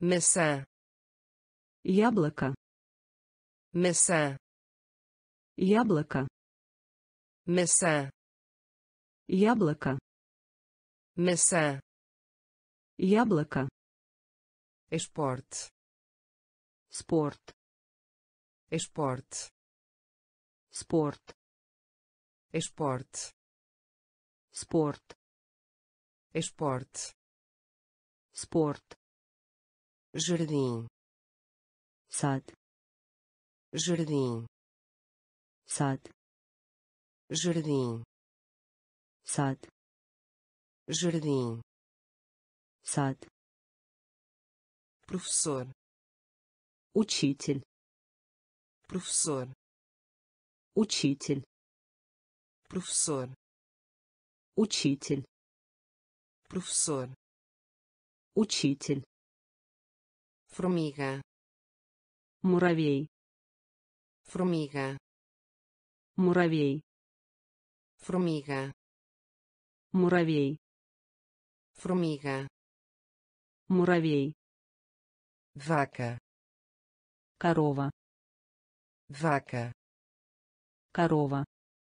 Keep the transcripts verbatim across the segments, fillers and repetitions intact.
maçã, яблоко, maçã, яблоко, maçã, яблоко, maçã, яблоко, esporte, спорт, esporte, спорт, esporte, спорт, esporte, спорт, jardim, сад, jardim, сад, jardim, сад, jardim, сад, professor, учитель, professor, учитель, professor, учитель, professor, учитель, formiga, муравей, formiga, муравей, formiga, муравей, formiga, муравей, vaca, корова, vaca, корова,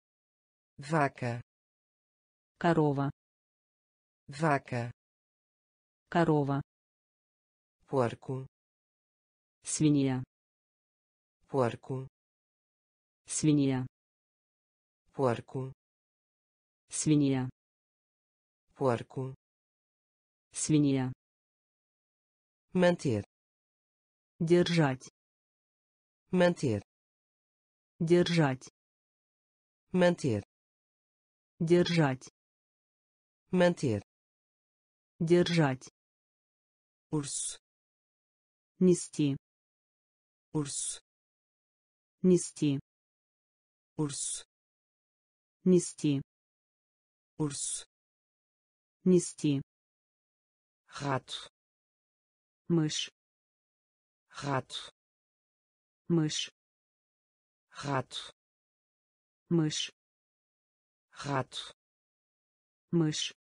vaca, корова, vaca, корова, porco, свинья, porco, свинья, porco, свинья, porco, свинья, manter, держать, manter, держать, manter, держать, manter, держать, urso, нести, urso, нести, urso, нести, urso, нести, rato, мышь, rato, мышь, rato, мышь, rato, мышь,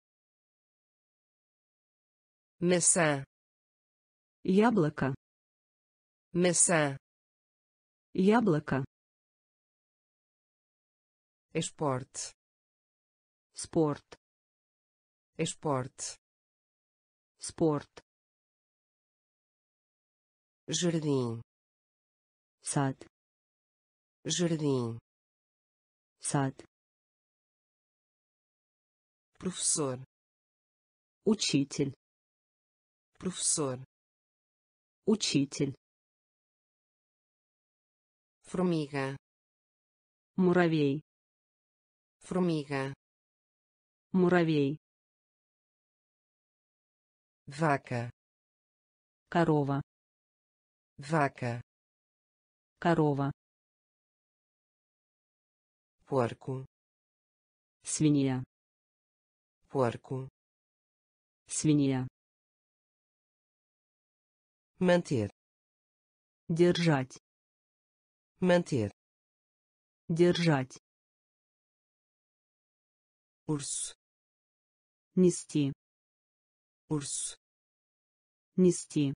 maçã, яблоко, maçã, яблоко, esporte, спорт, esporte, спорт, jardim, сад, jardim, сад, professor, учитель, professor, учитель, formiga, муравей, formiga, муравей, vaca, корова, vaca, корова, porco, свинья, porco, свинья, manter, держать, manter, держать, urso, нести, urso, нести,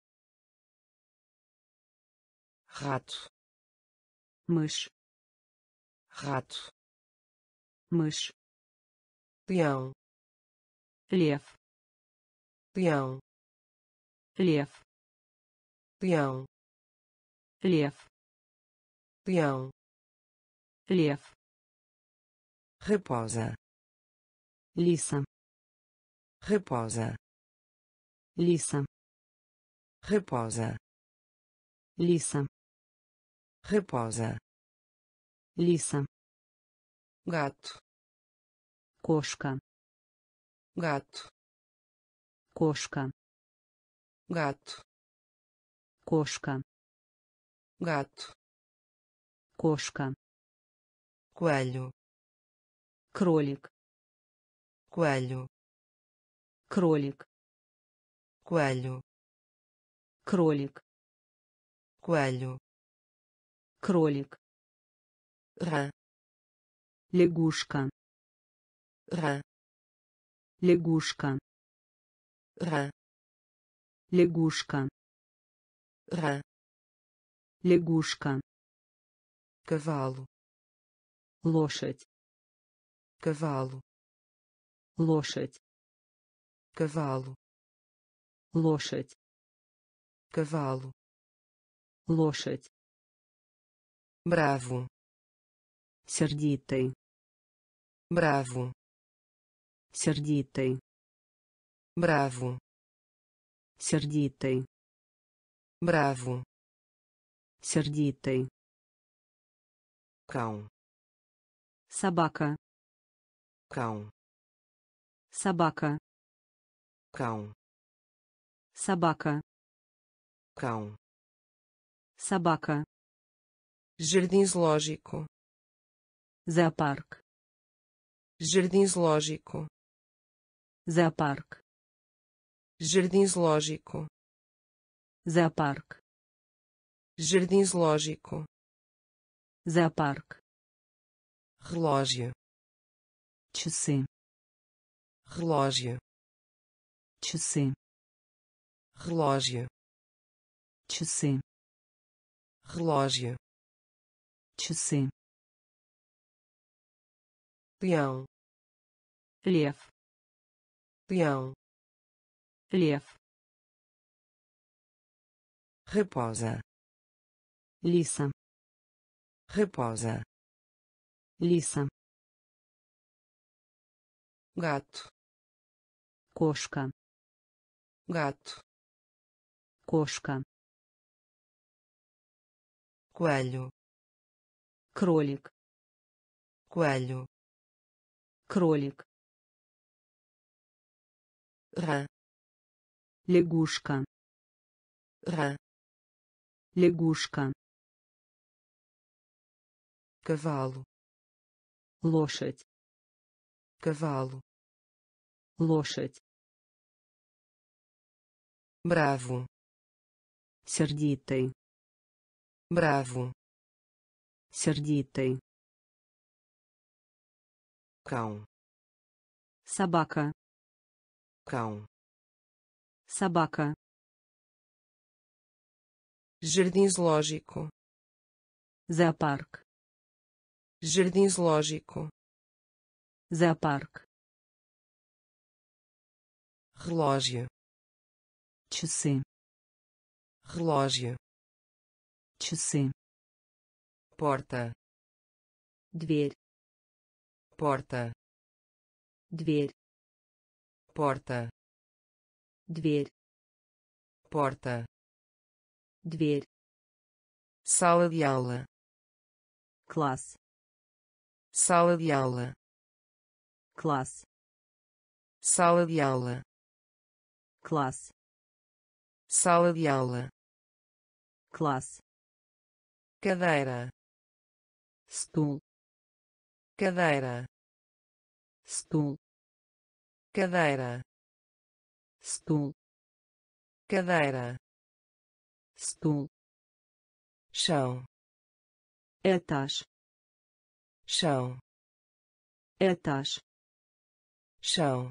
rato, мышь, rato, мышь, leão, лев, leão, лев, leão, лев, leão, лев, raposa, лиса, raposa, лиса, raposa, лиса, raposa, лиса, gato, кошка, gato, кошка, gato, кошка, gato, кошка, coelho, кролик, coelho, кролик, coelho, кролик, coelho, кролик, rã, лягушка, rã, лягушка, rã, лягушка, rã, лягушка, cavalo, лошадь, cavalo, лошадь, cavalo, лошадь, cavalo, лошадь, bravo, сердитый, bravo, сердитый, bravo, сердитый, bravo, сердитый, cão, собака, cão, собака, cão, собака, cão, собака, jardim zoológico, зоопарк, jardim zoológico, зоопарк, jardim zoológico, зоопарк, jardim zoológico, зоопарк, relógio, часы, relógio, часы, relógio, часы, relógio, часы, leão, лев, leão, лев, raposa, лиса, raposa, лиса, gato, кошка, gato, кошка, coelho, кролик, coelho, кролик, rã, лягушка, rã, лягушка, cavalo, лошадь, cavalo, лошадь, bravo, сердитый, bravo, сердитый, cão, собака, cão, собака, jardim zoológico, зоопарк, jardim zoológico, зоопарк, relógio, часы, relógio, часы, porta, дверь, porta, дверь, porta, дверь, porta, дверь, sala de aula, класс, sala de aula, класс, sala de aula, класс, sala de aula, класс, cadeira, стул, cadeira, стул, cadeira, стул, cadeira, стул, chão, этаж, chão, этаж, chão,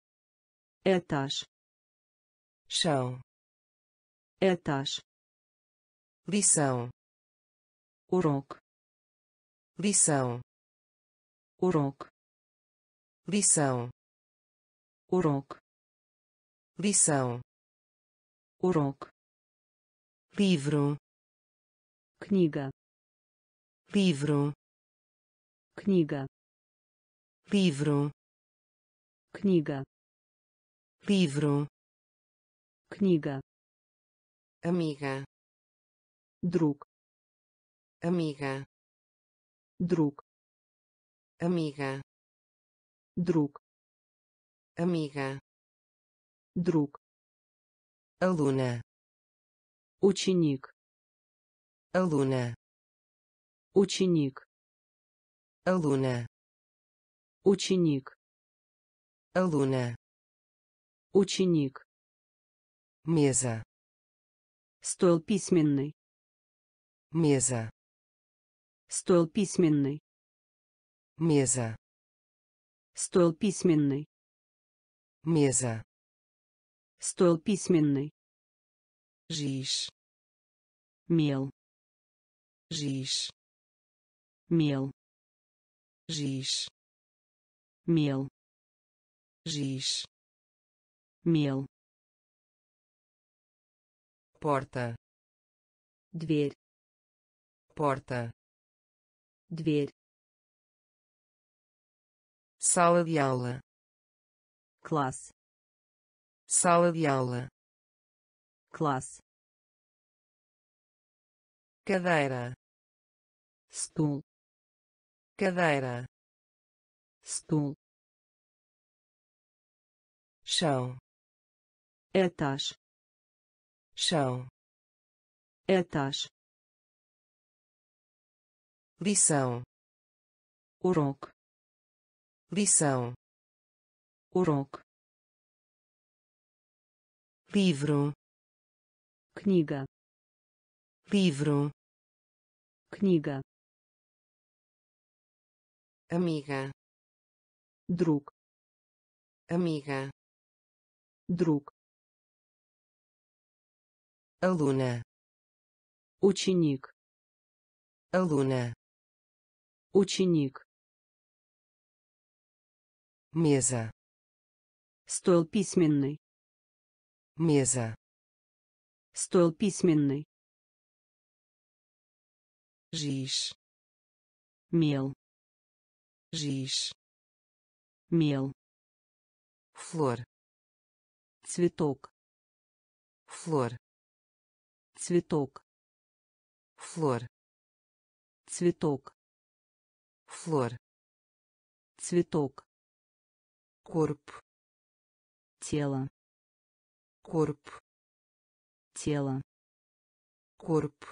этаж, chão, этаж, lição, урок, lição, урок, lição, урок, lição, урок, livro, книга, livro, книга, livro, книга, livro, книга, amiga, друг, amiga, друг, amiga, друг, amiga, друг, aluna, ученик, aluna, ученик, aluna, ученик, aluna, ученик, mesa, стол письменный, mesa, стол письменный, mesa, стол письменный, mesa, стол письменный, giz, Mel. giz, Mel. giz, Mel. giz, Mel. porta, Дверь. porta, Дверь. sala de aula, Класс. sala de aula, Класс. cadeira, Стул. cadeira, Стул. chão, Этаж. chão, Этаж. lição, Урок. lição, Урок. livro, Книга. livro, Книга. amiga, Друг. amiga, Друг. aluna, Ученик. aluna, Ученик. mesa, Стол письменный. mesa, Стол письменный. giz, Мел. giz, Мел. flor, Цветок. flor, Цветок. flor, Цветок. flor, Цветок. corpo, Тело. corpo, Тело. corpo,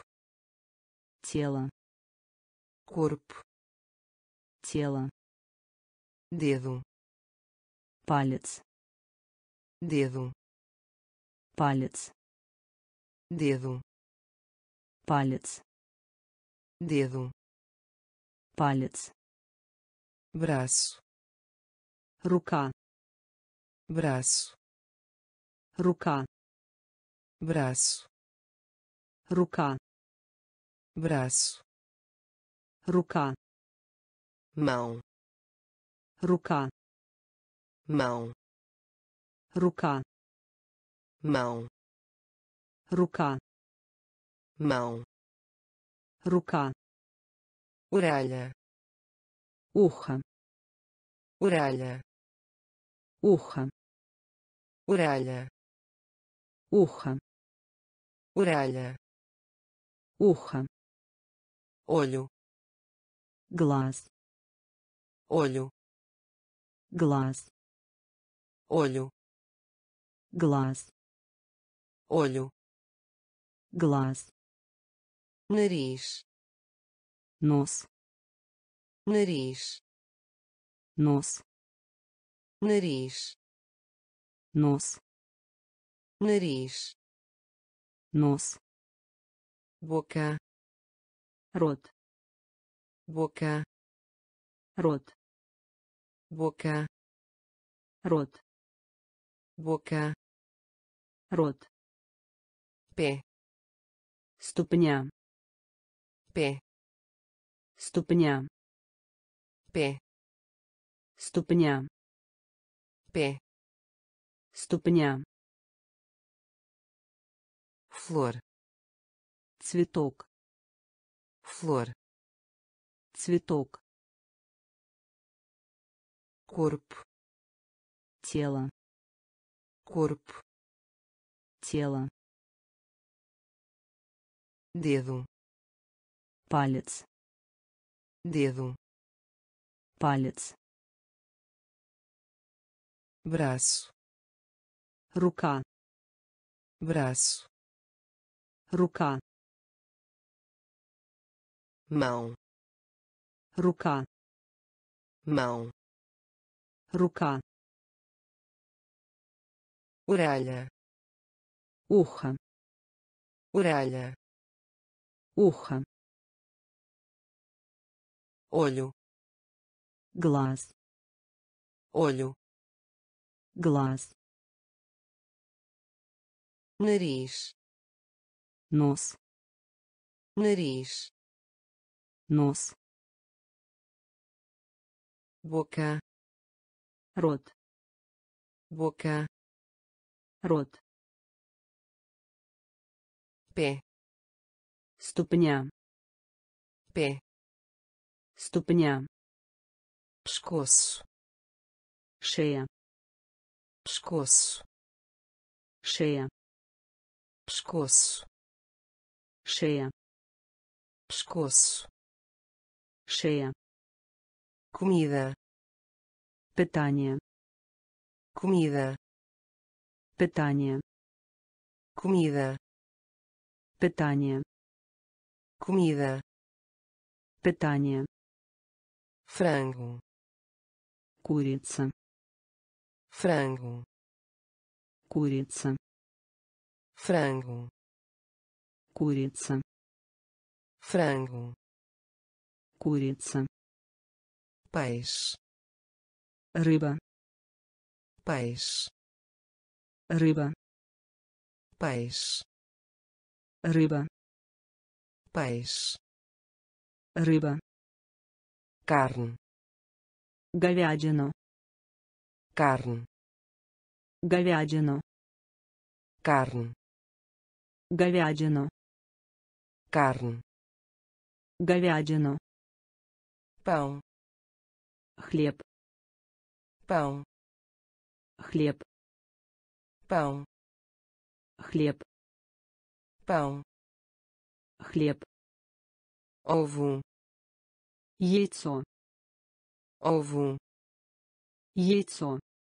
Тело. corpo, Тело. dedo, Палец. dedo, Палец. dedo, Палец. dedo, Палец. braço, Рука. braço, Рука. braço, Рука. braço, Рука. mão, Рука. mão, Рука. mão, Рука. mão, Рука. orelha, Ухо. orelha, Ухо. orelha, Ухо. orelha, Ухо. olho, Глаз. olho, Глаз. olho, Глаз. olho, Глаз. nariz, Нос. nariz, Нос. nariz, Нос. nariz, Нос. boca, Рот. boca, Рот. boca, Рот. boca, Рот. pé, Ступня. pé, Ступня. pé, Ступня. pé, Ступня. flor, Цветок. flor, Цветок. corpo, Тело. corpo, Тело. dedo, Палец. dedo, Палец. braço, Рука. braço, Рука. mão, Рука. mão, Рука. orelha, Ухо. orelha, Ухо. olho, Глаз. olho, Глаз. nariz, Нос. nariz, нос, boca, рот, boca, рот, pé, ступня, pé, ступня, pescoço, шея, pescoço, шея, pescoço, шея, pescoço, шея, comida, питание, comida, питание, comida, питание, comida, питание, frango, курица, frango, курица, frango, курица, frango, курица, peixe, рыба, peixe, рыба, peixe, рыба, peixe, рыба, carne, говядину, carne, говядину, carne, говядину, carne, говядину, pão, хлеб, pão, хлеб, pão, хлеб, pão, хлеб, ovo, яйцо, ovo, яйцо,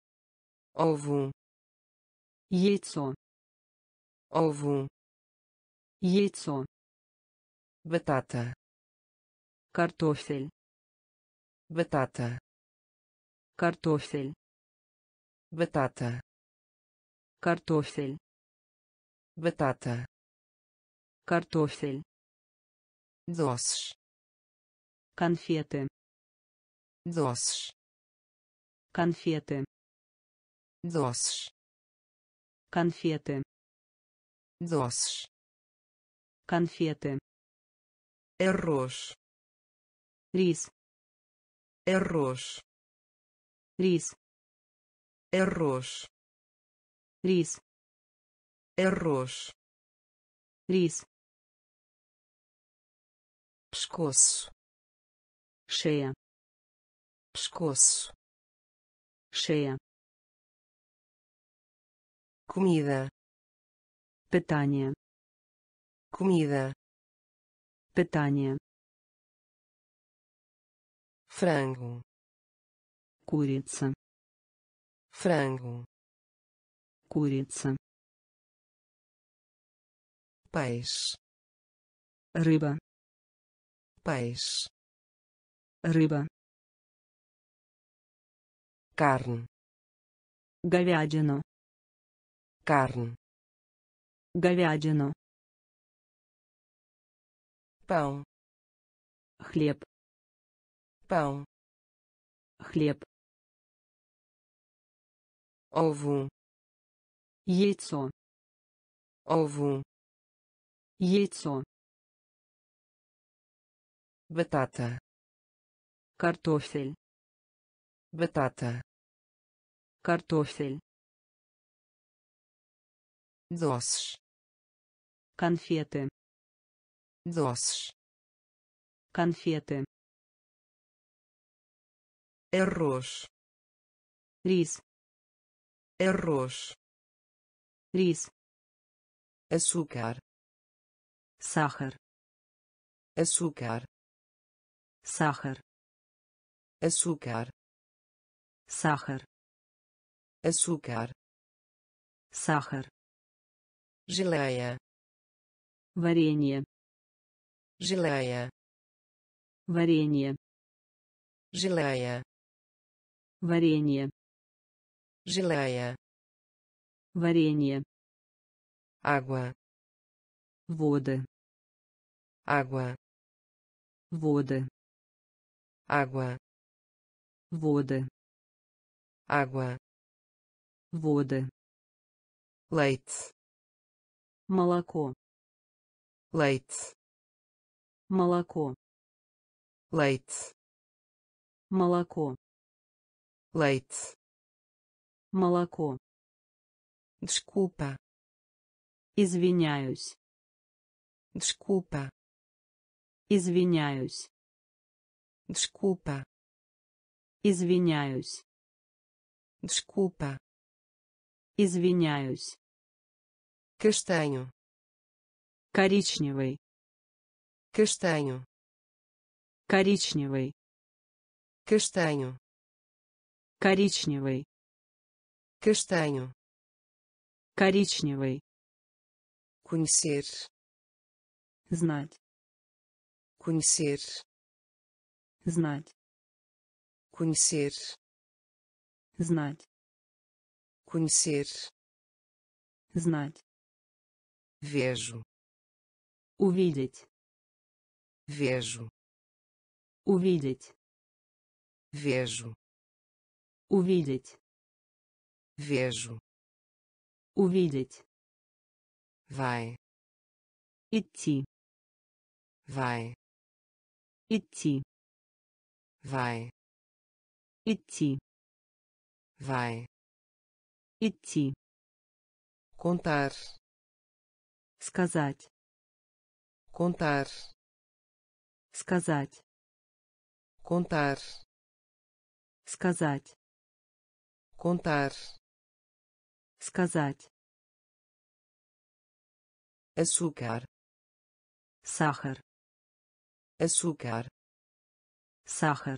ovo, яйцо, ovo, яйцо, batata, картофель, batata, картофель, batata, картофель, batata, картофель, doces, конфеты, doces, конфеты, doces, конфеты, doces, конфеты, arroz, рис, arroz, рис, arroz, рис, arroz, рис, pescoço, шея, pescoço, шея, comida, питание, comida, питание, frango, курица, frango, курица, peixe, рыба, peixe, рыба, carne, говядину, carne, говядину, pão, хлеб, pão, хлеб, ovo, яйцо, ovo, яйцо, batata, картофель, batata, картофель, doces, конфеты, doces, конфеты, arroz, рис, arroz, рис, açúcar, сахар, açúcar, сахар, açúcar, сахар, açúcar, сахар, geleia, варенье, geleia, варенье, geleia, варенье, geleia, варенье, água, воды, água, воды, água, воды, água, воды, leite, молоко, leite, молоко, leite, молоко, leite, молоко, desculpa, извиняюсь, desculpa, извиняюсь, desculpa, извиняюсь, desculpa, извиняюсь, castanho, коричневый, castanho, коричневый, castanho, коричневый, castanho, коричневый, conhecer, знать, conhecer, знать, conhecer, знать, conhecer, знать, vejo, увидеть, vejo, увидеть, vejo, увидеть, vejo, увидеть, vai, идти, vai, идти, vai, идти, vai, идти, contar, сказать, contar, сказать, contar, сказать, contar, сказать, açúcar, сахар, açúcar, сахар,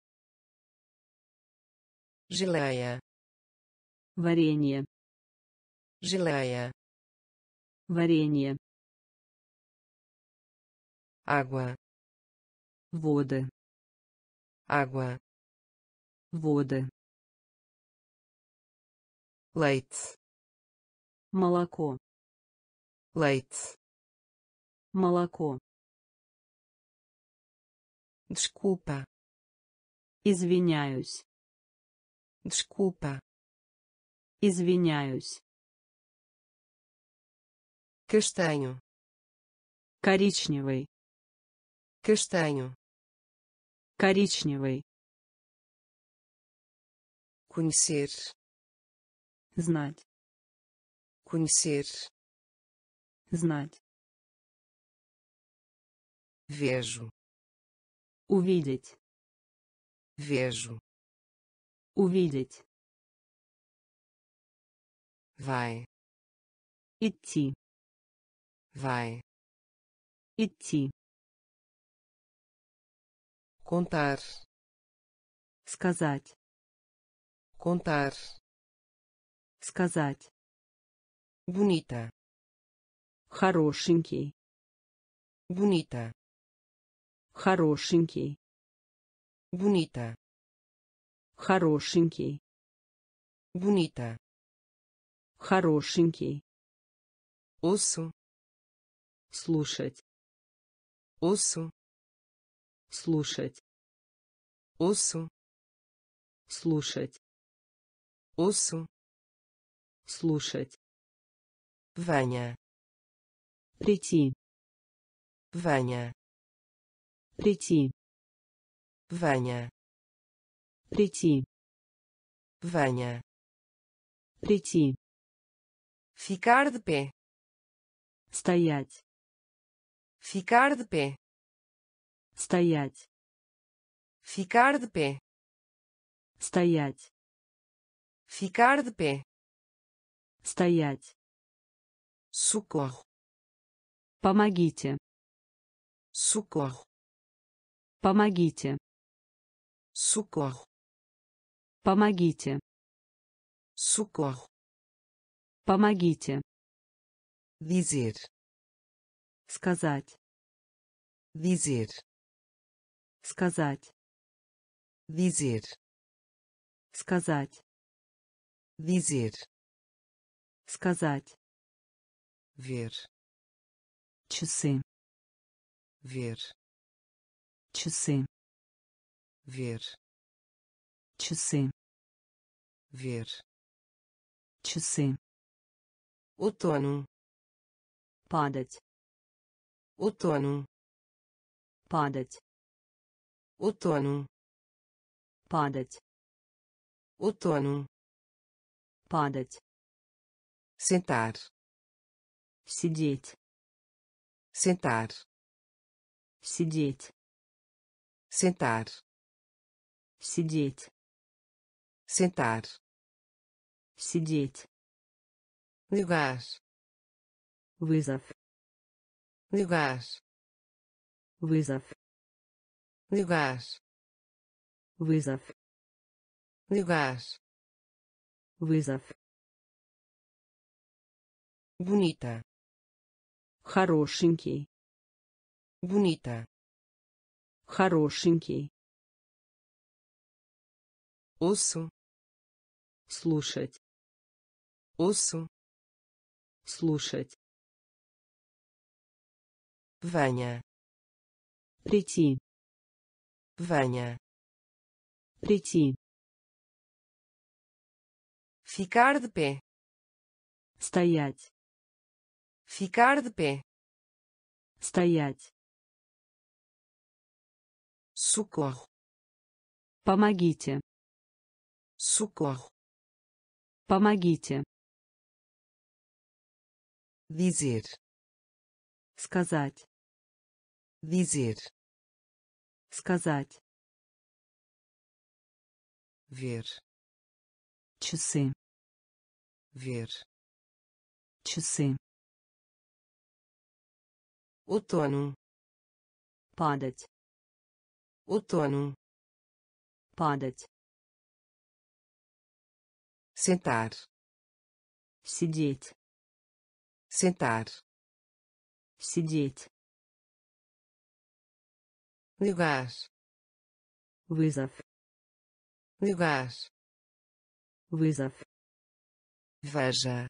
geleia, варенье, geleia, варенье, água, воды, água, воды, leite, молоко, leite, молоко, desculpa, извиняюсь, desculpa, извиняюсь, castanho, коричневый, castanho, коричневый, conhecer, знать, conhecer, знать, vejo, увидеть, vejo, увидеть, vai, идти, vai, идти, contar, сказать, contar, сказать, bonita, хорошенький, bonita, хорошенький, bonita, хорошенький, bonita, хорошенький, ouço, слушать, ouço, слушать, ouço, слушать, ouço, слушать, venha, прийти, venha, прийти, venha, прийти, venha, прийти, ficar de pé, стоять, ficar de pé, стоять, ficar de pé, стоять, ficar de pé, стоять, socorro, помогите, socorro, помогите, socorro, помогите, socorro, помогите, dizer, сказать, dizer, сказать, dizer, сказать, dizer, сказать, ver, часы, ver, часы, ver, часы, ver, часы, outono, падать, outono, падать, outono, падать, outono, падать, sentar, сидеть, sentar, сидеть, sentar, сидеть, sentar, сидеть, lugar, вызов, lugar, вызов, lugar, вызов, lugar, вызов, bonita, хорошенький, bonita, хорошенький, osso, слушать, osso, слушать, venha, прийти, venha, прийти, ficar de pé, стоять, ficar de pé, стоять, socorro, помогите, socorro, помогите, dizer, сказать, dizer, сказать, ver, часы, ver, часы, outono, падать, outono, падать, sentar, сидеть, sentar, сидеть, lugar, вызов, lugar, вызов, veja,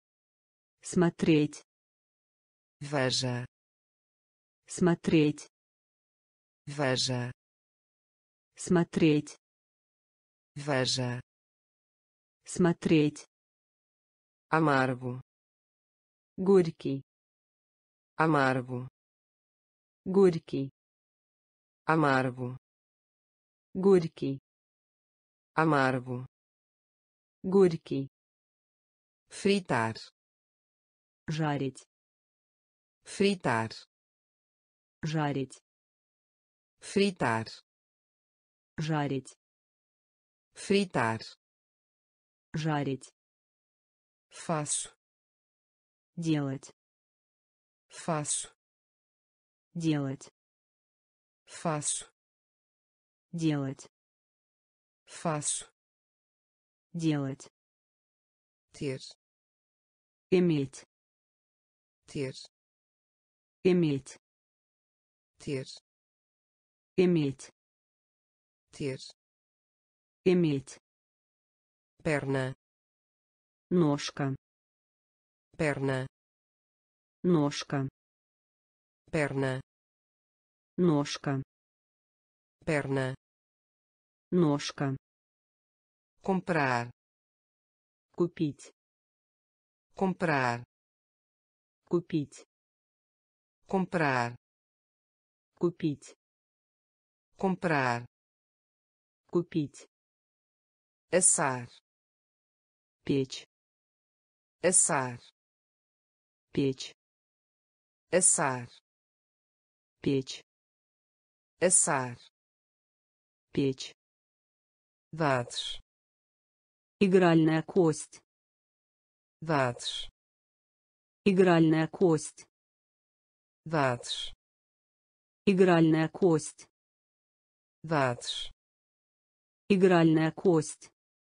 смотреть, veja, смотреть, veja, смотреть, veja, смотреть, amargo, горький, amargo, горький, amargo, горький, amargo, горький, fritar, жарить, fritar, жарить, fritar, жарить, fritar, жарить, faço, делать, faço, делать, faço, делать, faço, делать, ter, иметь, ter, иметь, ter, иметь, ter, иметь, perna, ножка, perna, ножка, perna, ножка, perna, ножка, comprar, купить, comprar, купить, comprar, купить, comprar, купить, assar, печь, assar, печь, assar, печь, assar, печь, dados, игральная кость, dados, игральная кость, dados, игральная кость, dados, игральная кость,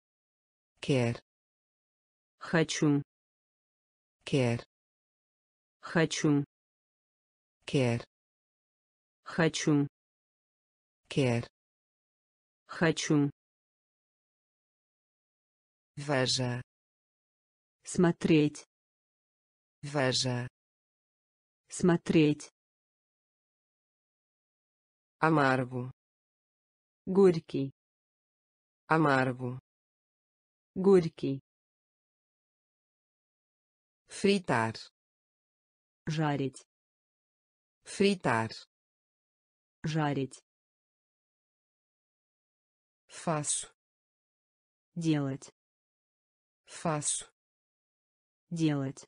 quer, хочу, quer, хочу, quer, хочу, quer, хочу, veja, смотреть, veja, смотреть, amargo, горький, amargo, горький, fritar, жарить, fritar, жарить, faço, делать, faço, делать,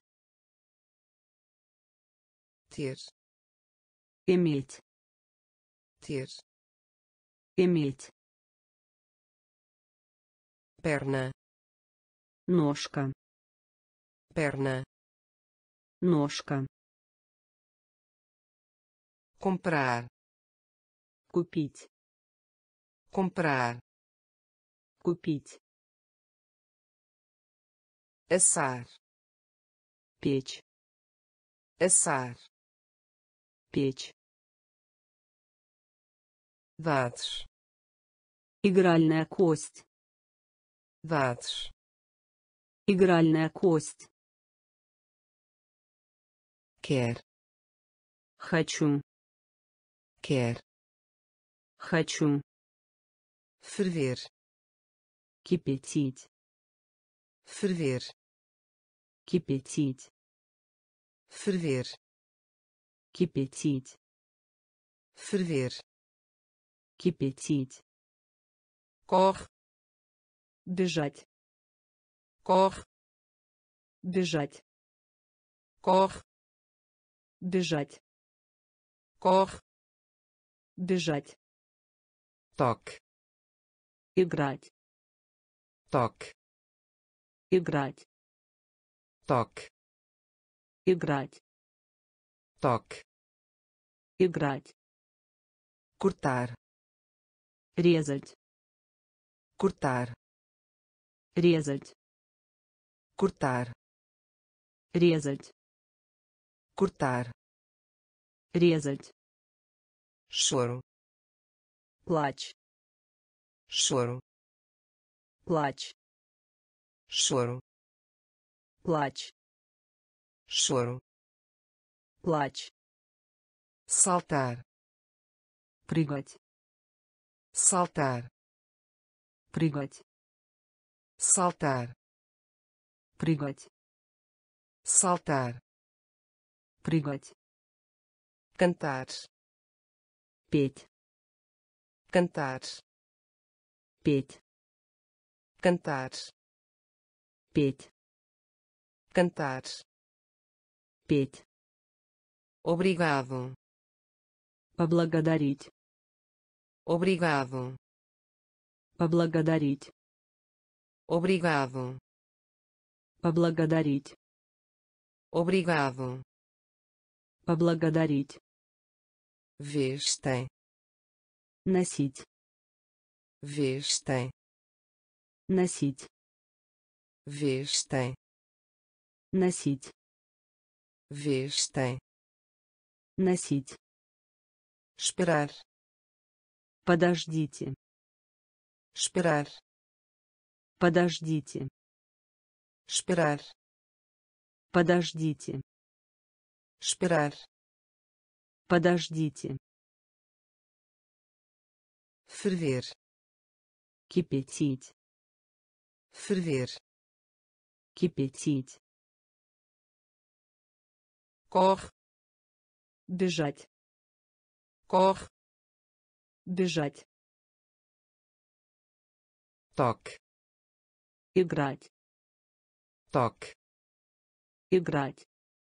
ter, иметь, ter, иметь, perna, ножка, perna, ножка, comprar, купить, comprar, купить, assar, печь, assar, печь, dados, игральная кость, dados, игральная кость, quer, хочу, quer, хочу, ferver, кипятить, ferver, кипятить, ferver, кипятить, ferver, кипятить, corre, бежать, corre, бежать, corre, бежать, corre, бежать, toque, играть, toque, играть, toque, играть, toque, играть, cortar, резать, cortar, резать, cortar, резать, cortar, резать, choro, плач, choro, плач, choro, плач, choro, плач, saltar, прыгать, saltar, прыгать, saltar, прыгать, saltar, прыгать, cantar, петь, cantar, петь, cantar, петь, cantar, петь, obrigado, поблагодарить, obrigado, поблагодарить, obrigado, поблагодарить, obrigado, поблагодарить, vez tem, носить, vez tem, носить, vez tem, носить, vez tem, носить, esperar, подождите, esperar, подождите, esperar, подождите, esperar, подождите, ferver, кипятить, ferver, кипятить, corre, бежать, corre, бежать, toque, играть, toque, играть,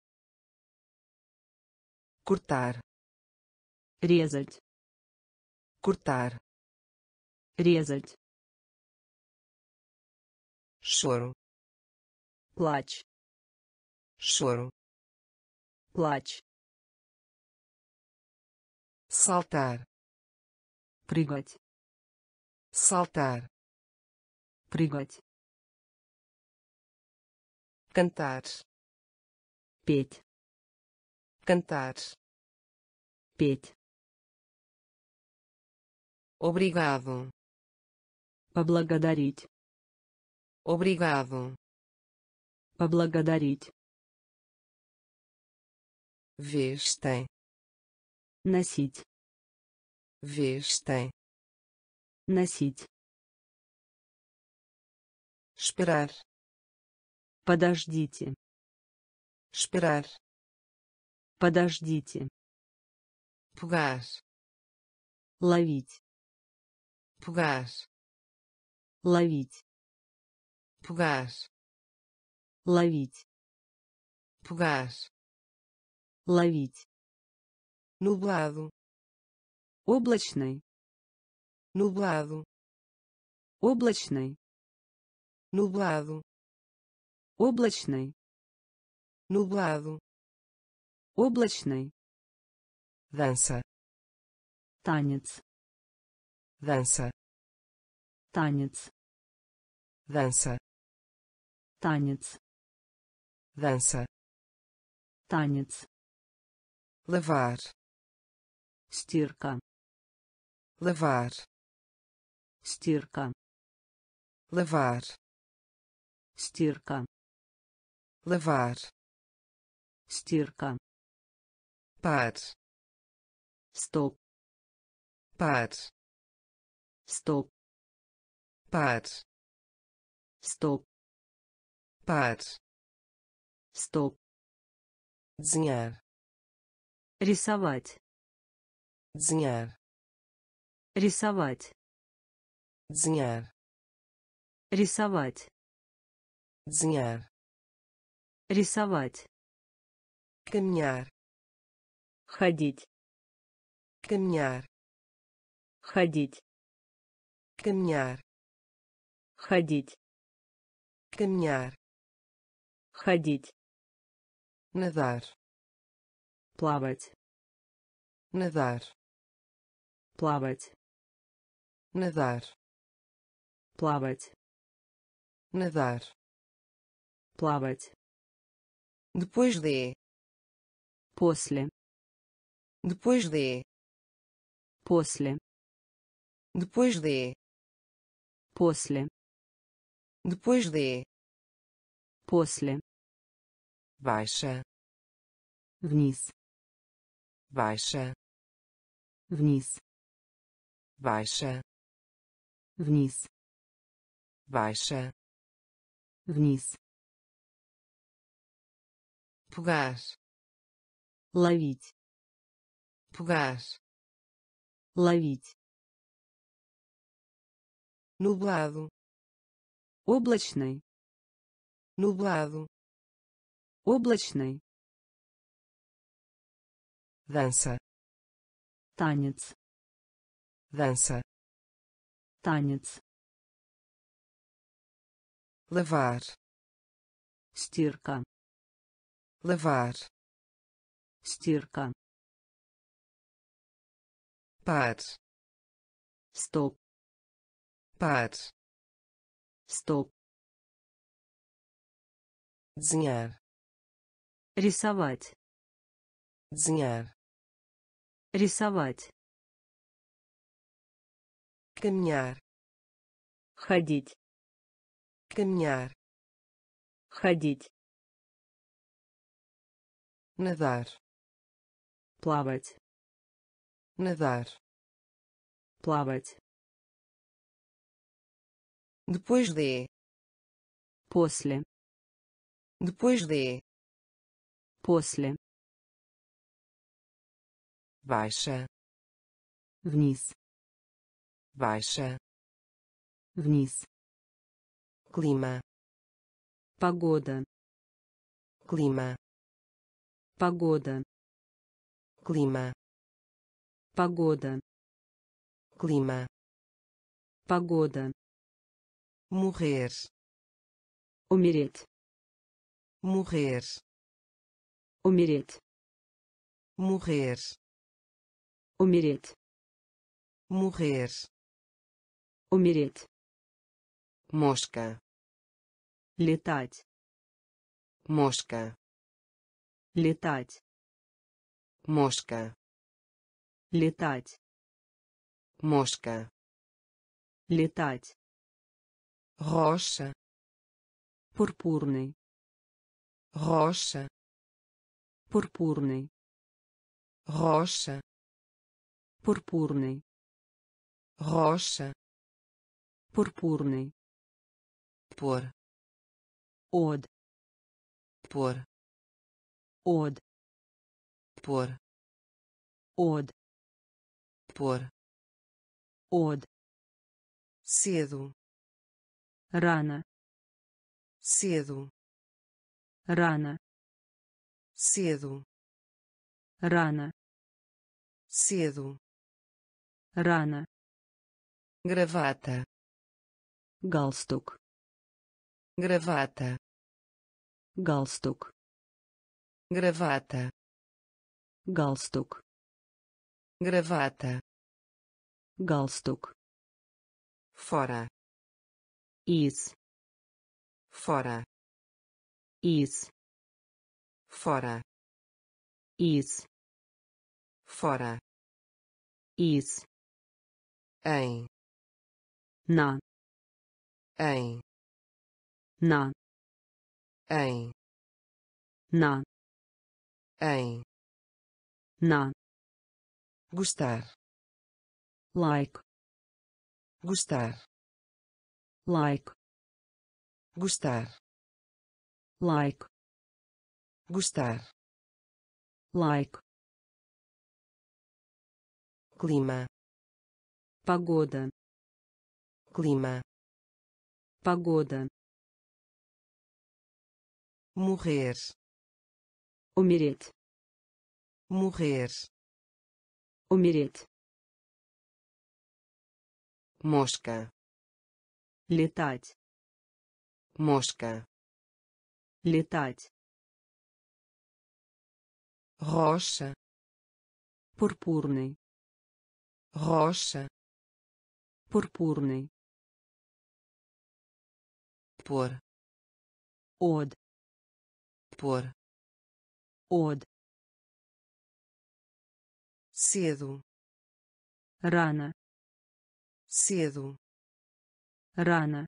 cortar, резать, cortar, резать, choro, плач, choro, плач, saltar, прыгать, saltar, прыгать, cantar, петь, cantar, петь, obrigado, поблагодарить, obrigado, поблагодарить, vez tem, носить, vez tem, носить, esperar, подождите, esperar, подождите, pegar, ловить, pegar, ловить, pegar, ловить, pegar, ловить, nublado, облачный, nublado, облачный, nublado, облачный, nublado, облачный, dança, танец, dança, танец, dança, танец, dança, танец, lavar, стирка, lavar, стирка, lavar, стирка, lavar, стирка, par, стоп, par, стоп, par, стоп, par, стоп, desenhar, рисовать, desenhar, рисовать, desenhar, рисовать, desenhar, рисовать, caminhar, ходить, caminhar, ходить, caminhar, ходить, caminhar, ходить, nadar, плавать, nadar, плавать, nadar, плавать, nadar, плавать, depois de, после, depois de, после, depois de, после, depois de, после, baixa, вниз, baixa, вниз, baixa, вниз, baixa, вниз, pegar, ловить, pegar, ловить, nublado, облачный, nublado, облачный, dança, танец, dança, танец, lavar, стирка, lavar, стирка, par, стоп, par, стоп, desenhar, рисовать, desenhar, рисовать, caminhar, ходить, caminhar, ходить, nadar, плавать, nadar, плавать, depois de, после, depois de, после, baixa, вниз, baixa, вниз, clima, погода, clima, погода, clima, погода, clima, погода, morrer, умереть, morrer, умереть, morrer, умереть, morrer, умереть, mosca, летать, mosca, летать, mosca, летать, mosca, летать, rocha, пурпурный, rocha, пурпурный, rocha, пурпурный, rocha, пурпурный, pôr, од, pôr, од, pôr, од, pôr, Од. cedo, Рано. cedo, Рано. cedo, Рано. cedo, Рано. gravata, Галстук. gravata, Галстук. gravata, Галстук. gravata, Галстук. fora, Из. fora, Из. fora, Из. fora, Из. em, На. em, На. em, На. em, На. gostar, Лайк. gostar, Лайк. gostar, Лайк. gostar, Лайк. clima, Погода. clima, Погода. morrer, Умереть. morrer, Умереть. mosca, Летать. mosca, Летать. rocha, Пурпурный. rocha, Пурпурный. pôr, Од. pôr, Од. cedo, Рано. cedo, Рано.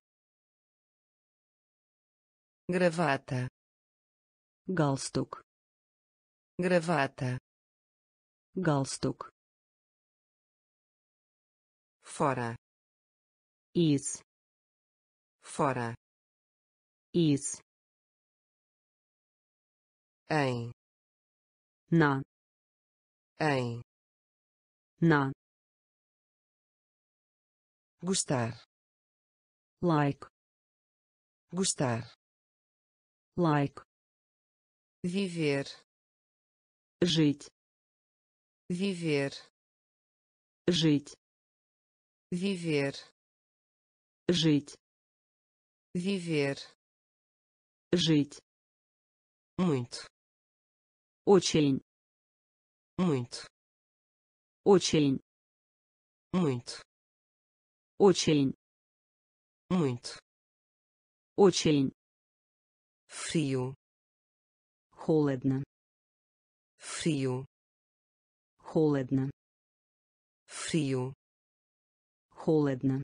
gravata, Галстук. gravata, Галстук. fora, Из. fora, Из. em, На. em, На. gostar, Лайк. gostar, Лайк. viver, Жить. viver, Жить. viver, Жить. viver, Жить. muito, Очень. muito, Очень. muito, Очень. muito, Очень. frio, Холодно. frio, Холодно. frio, Холодно.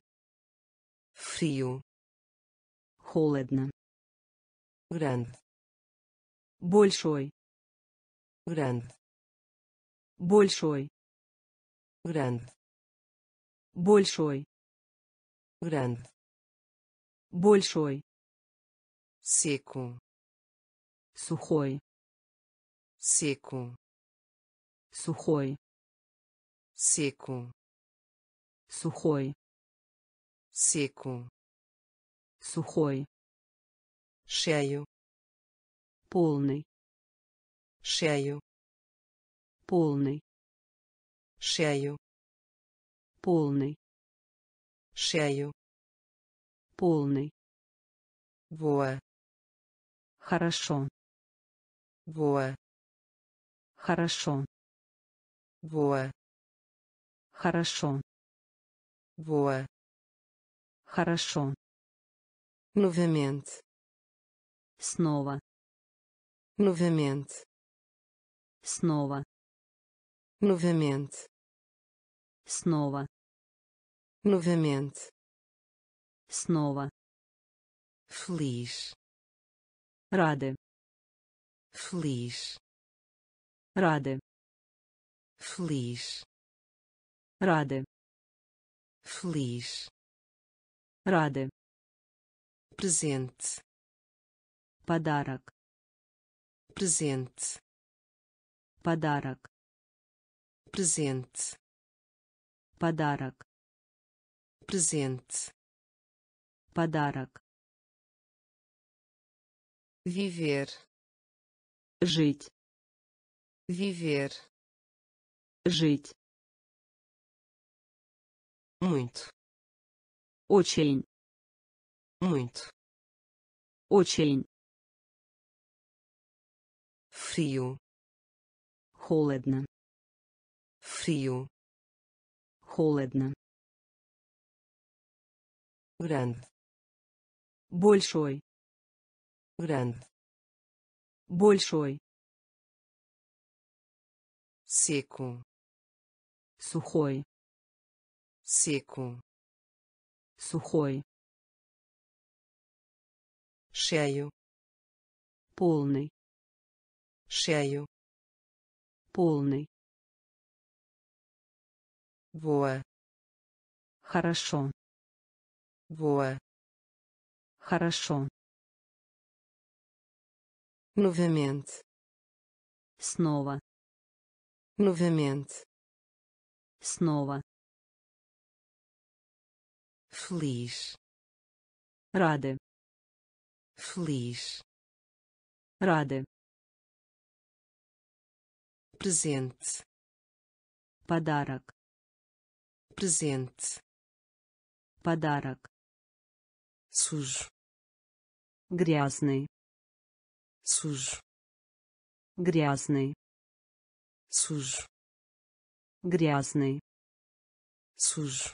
frio, Холодно. grande, Большой. grande, Большой. grande, Большой. grande, Большой. seco, Сухой. seco, Сухой. seco, Сухой. seco, Сухой. cheio, Полный. cheio, Полный. cheio, Полный. cheio, Полный. boa, Хорошо. boa, Хорошо. boa, Хорошо. boa, Хорошо. novamente, Снова. novamente, Снова. novamente, Снова. novamente, Снова. feliz, Рады. feliz, Рады. feliz, Рады. feliz, Рады. presente, Подарок. presente, Подарок. presente, Подарок. presente, подарок, viver, жить, viver, жить, muito, очень, muito, очень, frio, холодно, frio, холодно, grande, большой, grande, большой, seco, сухой, seco, сухой, cheio, полный, cheio, полный, boa, хорошо, boa, хорошо, novamente, снова, novamente, снова, feliz, рады, feliz, рады, presente, подарок, presente, подарок, sujo, грязный, sujo, грязный, sujo, грязный, sujo,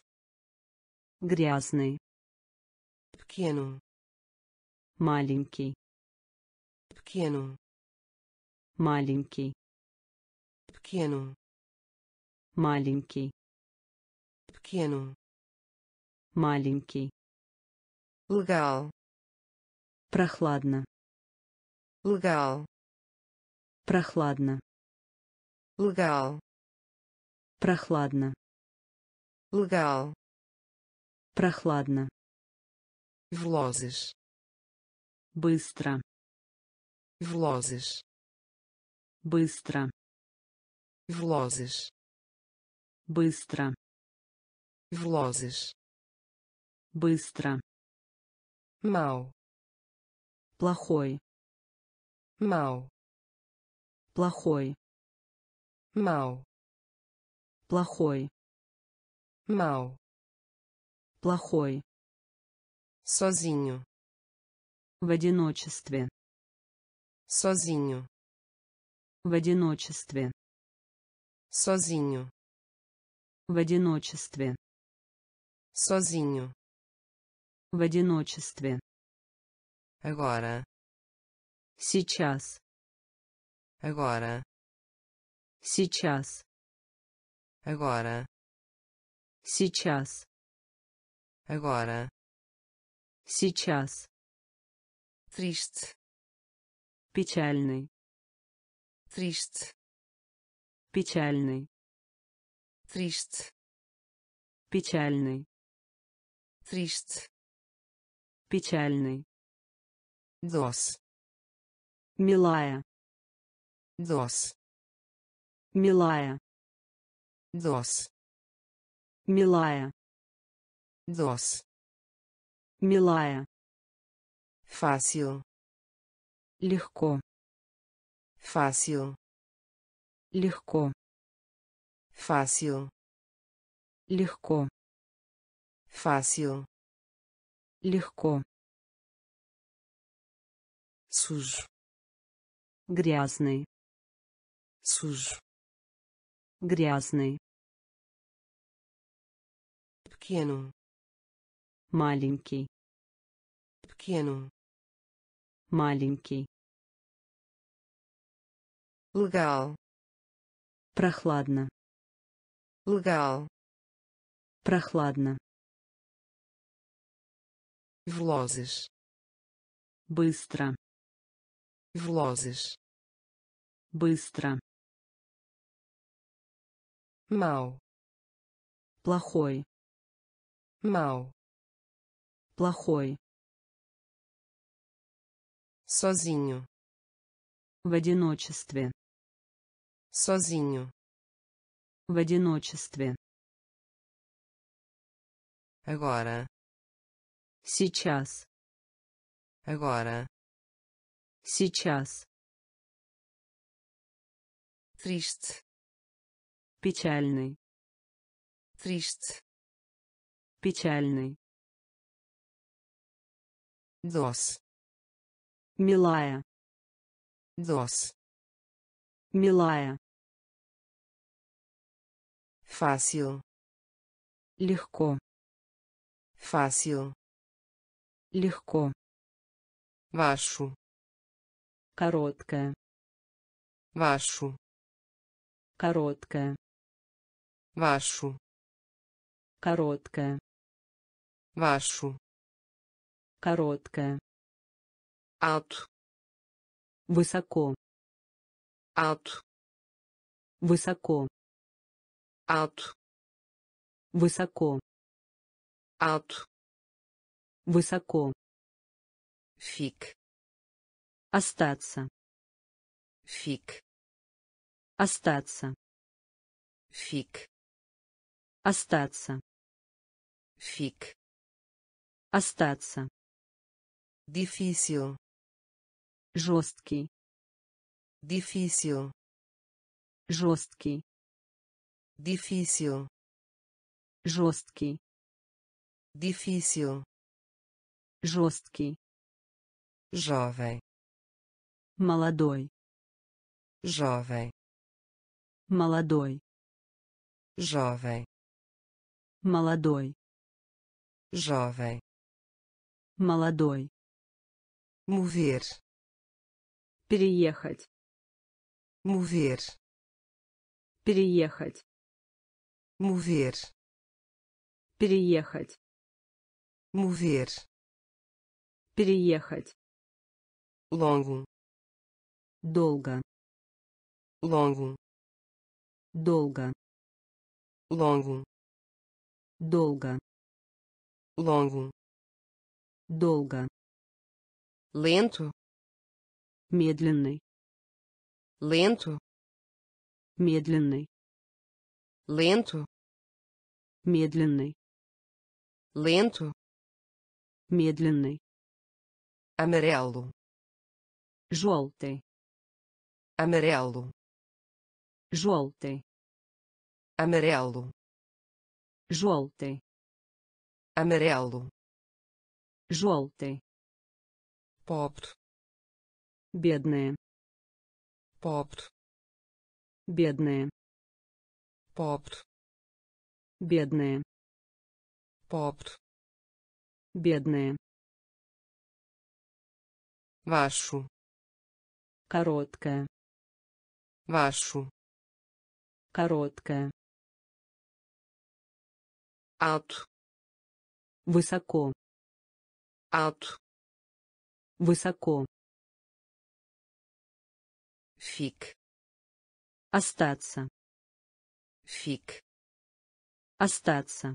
грязный, pequeno, маленький, pequeno, маленький, pequeno, маленький, pequeno, маленький, legal, прохладно, legal, прохладно, legal, прохладно, legal, прохладно, velozes, быстро, velozes, быстро, velozes, быстро, velozes, быстро, mau, плохой, mau, плохой, mau, плохой, mau, плохой, sozinho, в одиночестве, sozinho, в одиночестве, sozinho, в одиночестве, sozinho, в одиночестве, agora, сейчас, agora, сейчас, agora, сейчас, agora, сейчас, triste, печальный, triste, печальный, triste, печальный, triste, печальный, doce, милая, doce, милая, doce, милая, doce, милая, fácil, легко, fácil, легко, fácil, легко, fácil, легко, sujo, грязный, sujo, грязный, pequeno, маленький, pequeno, маленький, legal, прохладно, legal, прохладно, velozes, быстро, velozes, быстро, mau, плохой, mau, плохой, sozinho, в одиночестве, sozinho, в одиночестве, Agora. Сейчас. Agora. Сейчас. Triste. Печальный. Triste. Печальный. Doce. Милая. Doce. Милая. Fácil. Легко. Fácil. Легко. Baixo. Короткая. Baixo. Короткая. Baixo. Короткая. Baixo. Короткая. Alto. Высоко. Alto. Высоко. Alto. Высоко. Alto. Высоко. Fique. Остаться. Fique. Остаться. Fique. Остаться. Fique. Остаться. Difícil. Жесткий. Difícil. Жесткий. Difícil. Жесткий. Difícil. Жесткий. Jovem. Молодой. Jovem. Молодой. Jovem. Молодой. Jovem. Молодой. Mover. Переехать. Mover. Переехать. Mover. Переехать. Mover. Переехать. Longo. Долго. Longo. Долго. Longo. Долго. Longo. Долго. Lento. Медленный. Lento. Медленный. Lento. Медленный. Lento. Медленный. Amarelo. Желтый. Amarelo. Желтый. Amarelo. Желтый. Amarelo. Желтый. Pobre. Бедные. Pobre. Бедные. Pobre. Бедные. Pobre. Бедные. Baixo. Короткая. Baixo. Короткая. Alto. Высоко. Alto. Высоко. Fique. Остаться. Fique. Остаться.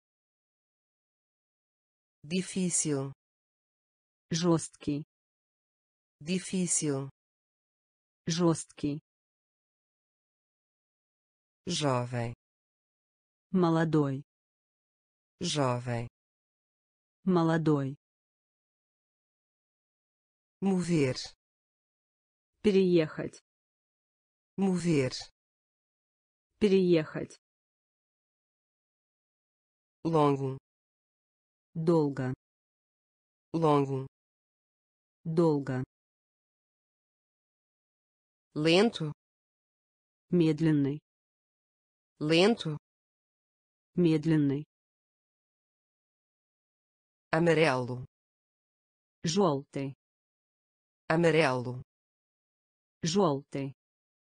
Difícil. Жесткий. Difícil. Жесткий. Jovem. Молодой. Jovem. Молодой. Mover. Переехать. Mover. Переехать. Longo. Долго. Longo. Долго. Lento. Медленный. Lento. Медленный. Amarelo. Желтый. Amarelo. Желтый.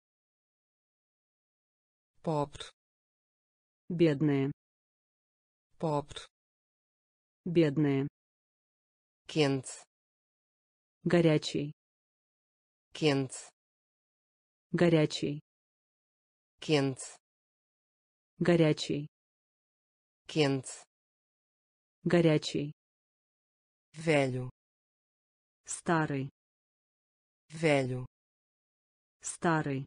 Pobre. Бедные. Pobre. Бедные. Quente. Горячий. Quente. Горячий. Quente. Горячий. Quente. Горячий. Velho. Старый. Velho. Старый.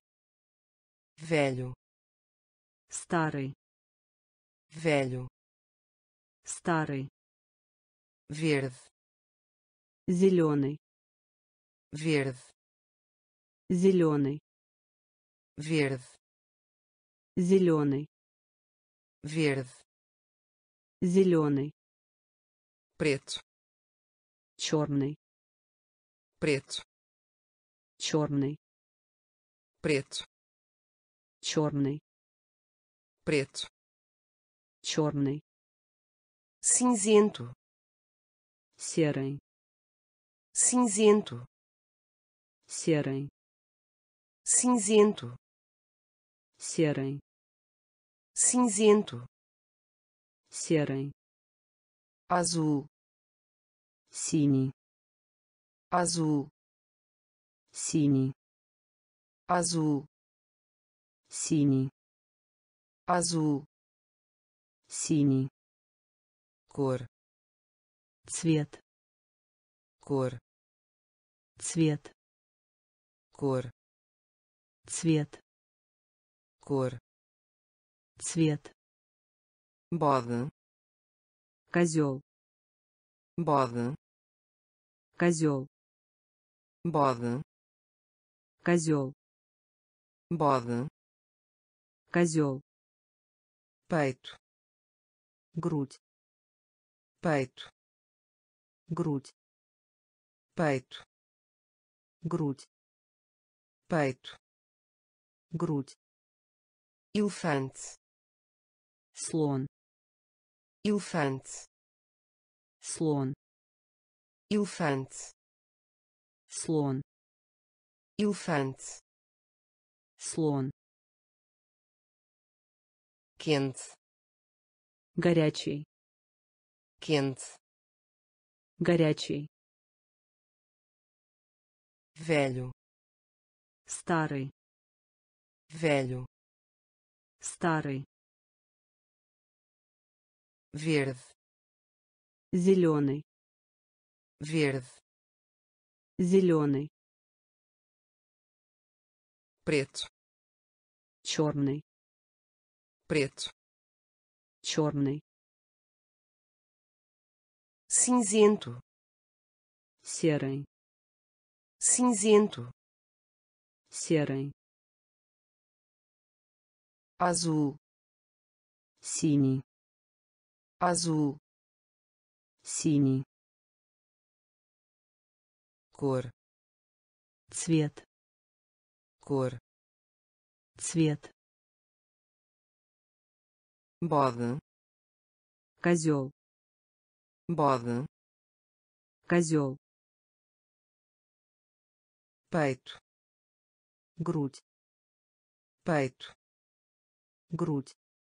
Velho. Старый. Velho. Старый. Verde. Зеленый. Verde. Зеленый. Verde. Зеленый. Verde. Зеленый. Preto. Черный. Preto. Черный. Preto. Черный. Preto. Черный. Cinzento. Серый. Cinzento. Серый. Cinzento. Серый. Cinzento. Серый. Azul. Синий. Azul. Синий. Azul. Синий. Azul. Синий. Cor. Цвет. Cor. Цвет. Cor. Цвет. Cor. Цвет. Bode. Козел. Bode. Козел. Bode. Козел. Bode. Козел. Peito. Грудь. Peito. Грудь. Peito. Грудь. Peito. Грудь. Elefante. Слон. Elefante. Слон. Elefante. Слон. Elefante. Слон. Quente. Горячий. Quente. Горячий. Velho. Старый. Velho. Старый. Verde. Зеленый. Verde. Зеленый. Preto. Черный. Preto. Черный. Cinzento. Серый. Cinzento. Серый. Azul. Синий. Azul. Синий. Cor. Цвет. Cor. Цвет. Bode. Козел. Bode. Козел. Peito. Грудь. Peito. Грудь.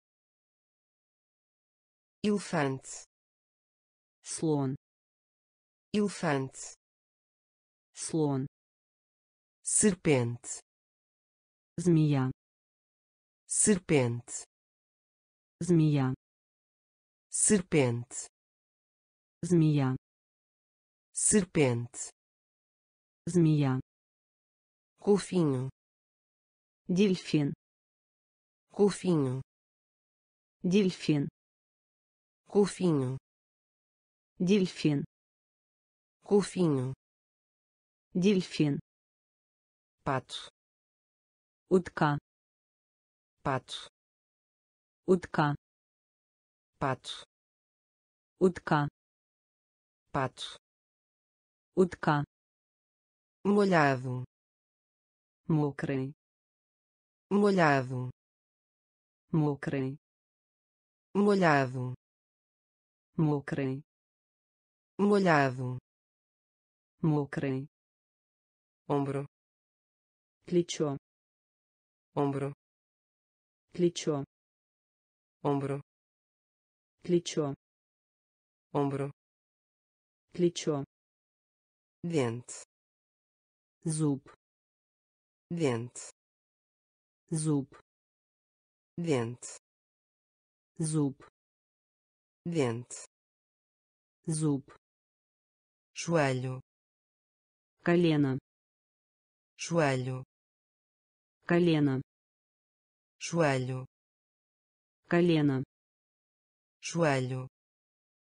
Elefante. Слон. Elefante. Слон. Serpente. Змея. Serpente. Змея. Serpente. Змея. Serpente. Змея. Golfinho. Дельфин. Golfinho. Дельфин. Golfinho. Дельфин. Golfinho. Дельфин. Pato. Утка. Pato. Утка. Pato. Утка. Pato. Утка. Molhado. Мокрый. Molhado. Мокрый. Molhado. Мокрый. Molhado. Мокрый. Ombro. Плечо. Ombro. Плечо. Ombro. Плечо. Ombro. Плечо. Dente. Зуб. Dente. Зуб. Dente. Зуб. Dente. Зуб. Joelho. Колено. Joelho. Колено. Joelho. Колено. Joelho.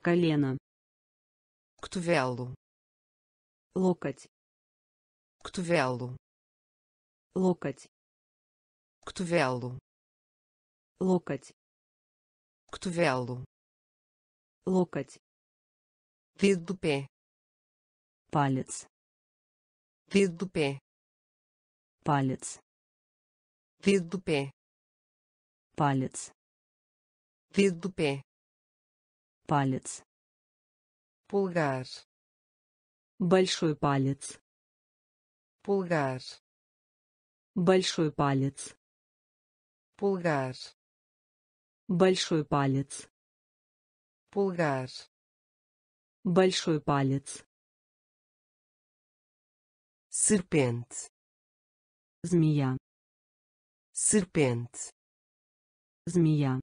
колено, cotovelo, локоть, cotovelo, локоть, cotovelo, локоть, cotovelo, локоть, dedo do pé, палец, dedo do pé, палец, dedo do pé, палец, dedo do pé, палец, pulgar, большой палец, pulgar, большой палец, pulgar, большой палец, pulgar, большой палец, serpente, змея, serpente, змея,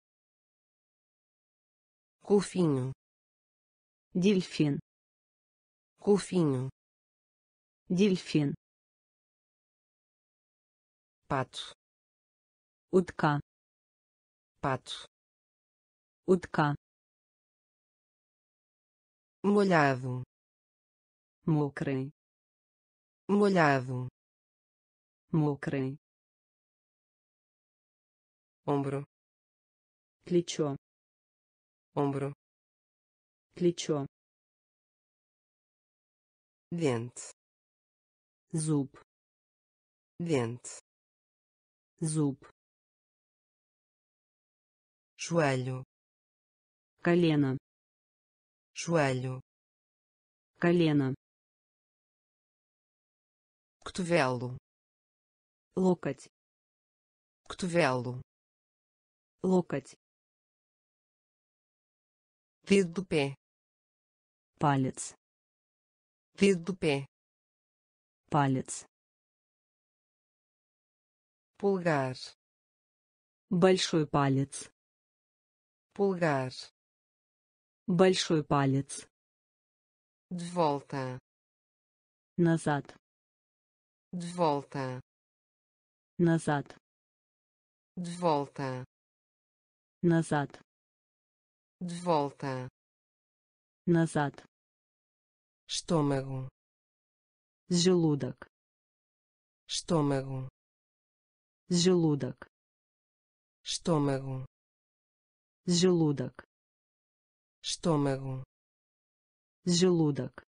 golfinho, дельфин, golfinho, дельфин, pato, утка, pato, утка, molhado, мокрый, molhado, мокрый, ombro, плечо, ombro, плечо, dente, зуб, dente, зуб, joelho, колено, joelho, колено, cotovelo, локоть, cotovelo, локоть, dedo do pé, палец, dedo do pé, палец, pulgar, большой палец, pulgar, большой палец, de volta, назад, de volta, назад, de volta, назад, de volta, назад, estômago, желудок, estômago, желудок, estômago, желудок, estômago, желудок,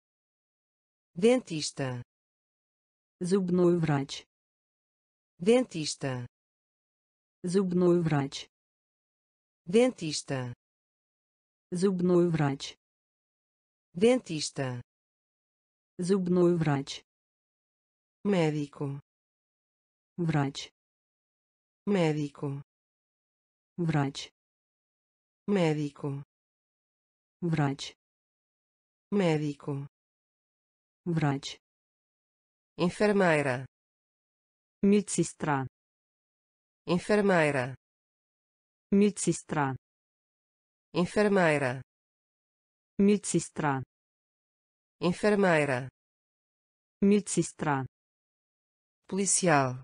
dentista, зубной врач, dentista, зубной врач, dentista, зубной врач, dentista, зубной врач, médico, врач, médico, врач, médico, врач, médico, врач, enfermeira, медсестра, enfermeira, медсестра, enfermeira, медсестра, enfermeira, медсестра, policial,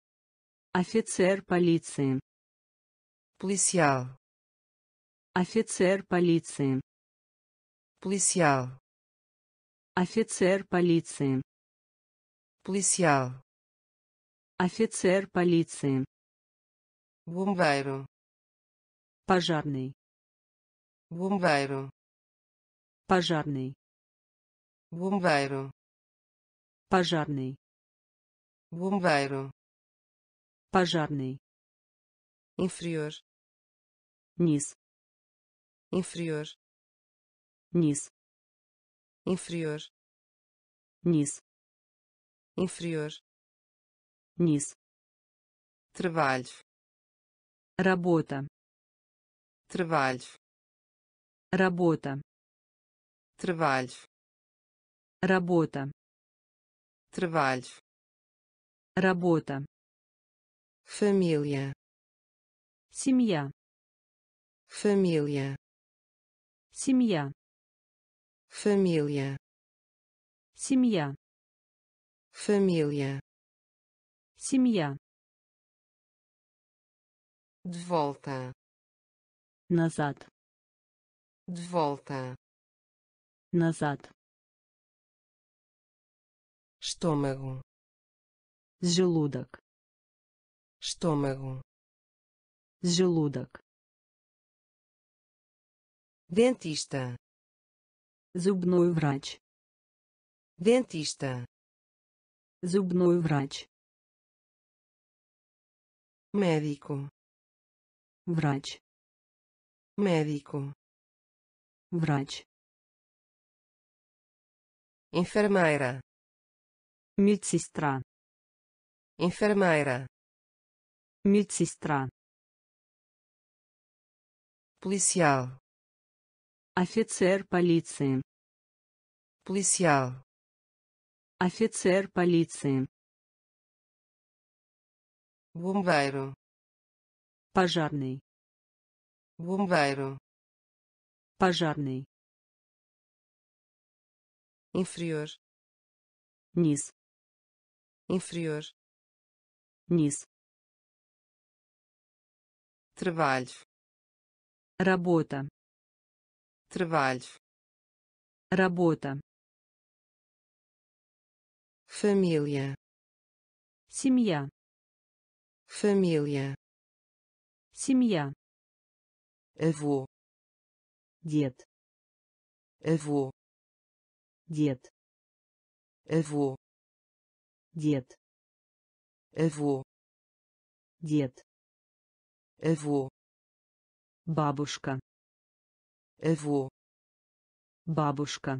офицер полиции, policial, офицер полиции, policial, офицер полиции, policial, офицер полиции, bombeiro, пожарный, bombeiro, пожарный, bombeiro, пожарный, bombeiro, пожарный, inferior, низ, inferior, низ, inferior, низ, inferior, низ, trabalho, работа, trabalho, работа, trabalho, работа, trabalho, работа, família, семья, família, семья, família, семья, família, семья, de volta, назад, De volta. Назад. Estômago. Желудок. Estômago. Желудок. Dentista. Зубной врач. Dentista. Зубной врач. Médico. Врач. Médico. Врач. Enfermeira. Медсестра. Enfermeira. Медсестра. Policial. Офицер полиции. Policial. Офицер полиции. Bombeiro. Пожарный. Bombeiro. Пожарный. Inferior. Низ. Inferior. Низ. Trabalho. Работа. Trabalho. Работа. Família. Семья. Família. Семья. Avô. Дед. Avô. Дед. Avô. Дед. Avô. Дед. Avô. Бабушка. Avô. Бабушка.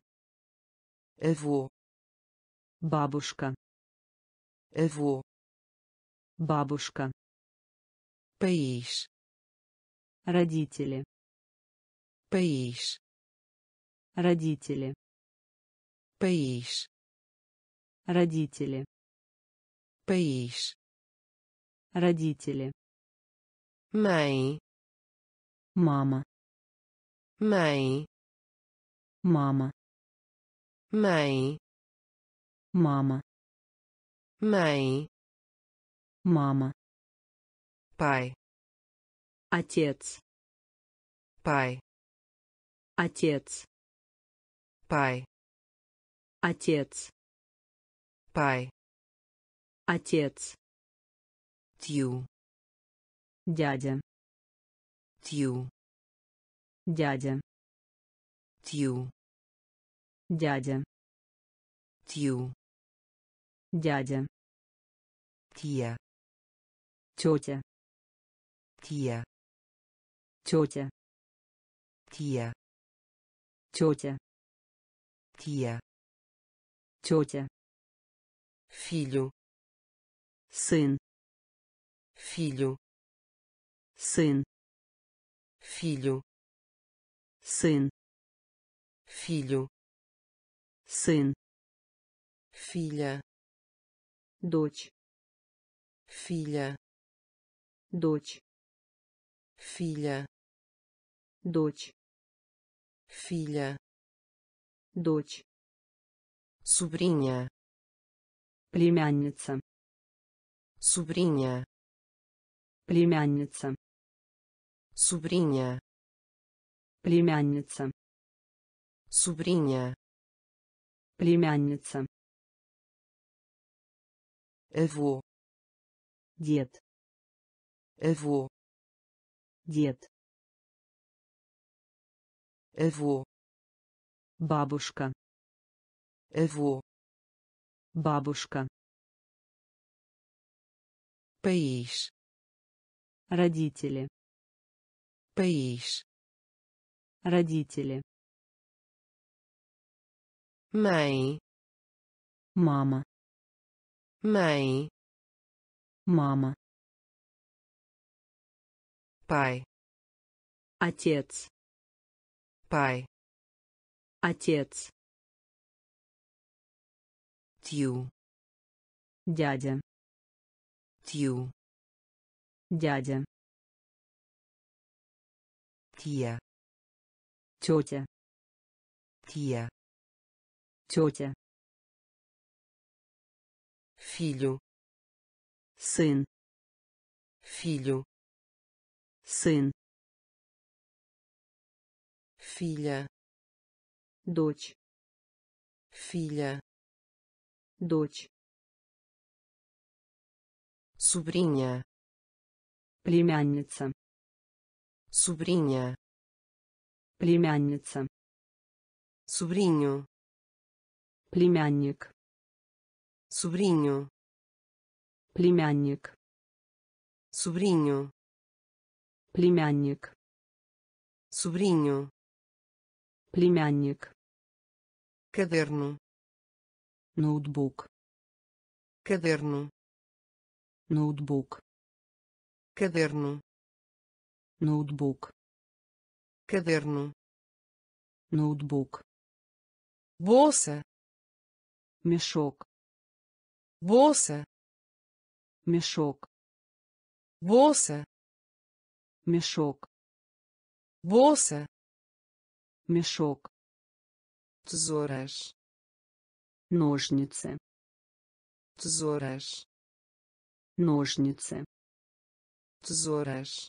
Avô. Бабушка. Avô. Бабушка. País. Родители. País. Родители. País. Родители. País. Родители. Mãe. Мама. Mãe. Мама. Mãe. Мама. Mãe. Мама. Pai. Отец. Pai. Отец. Pai. Отец. Pai. Отец. Tio. Дядя. Tio. Дядя. Tio. Дядя. Tio. Дядя. Tia. Тетя. Tia. Тетя. Tia. Тетя. Tia. Тетя. Filho. Сын. Filho. Сын. Filho. Сын. Filho. Сын. Filha. Дочь. Filha. Дочь. Filha. Дочь. Filha. Дочь. Sobrinha. Племянница. Sobrinha. Племянница. Sobrinha. Племянница. Sobrinha. Племянница. Avô. Дед. Avô. Дед. Avô. Бабушка. Avô. Бабушка. País. Родители. País. Родители. Mãe. Мама. Mãe. Мама. Pai. Отец. Pai. Отец. Tio. Дядя. Tio. Дядя. Tia. Тетя. Tia. Тетя. Filho. Сын. Filho. Сын. filha, дочь, filha, дочь, sobrinha, племянница, sobrinha, племянница, sobrinho, племянник, sobrinho, племянник, sobrinho, племянник, sobrinho, племянник, caderno, ноутбук, caderno, ноутбук, caderno, ноутбук, caderno, ноутбук, bolsa, мешок, bolsa, мешок, bolsa, мешок, bolsa, мешок, tesouras, ножницы, tesouras, ножницы, tesouras,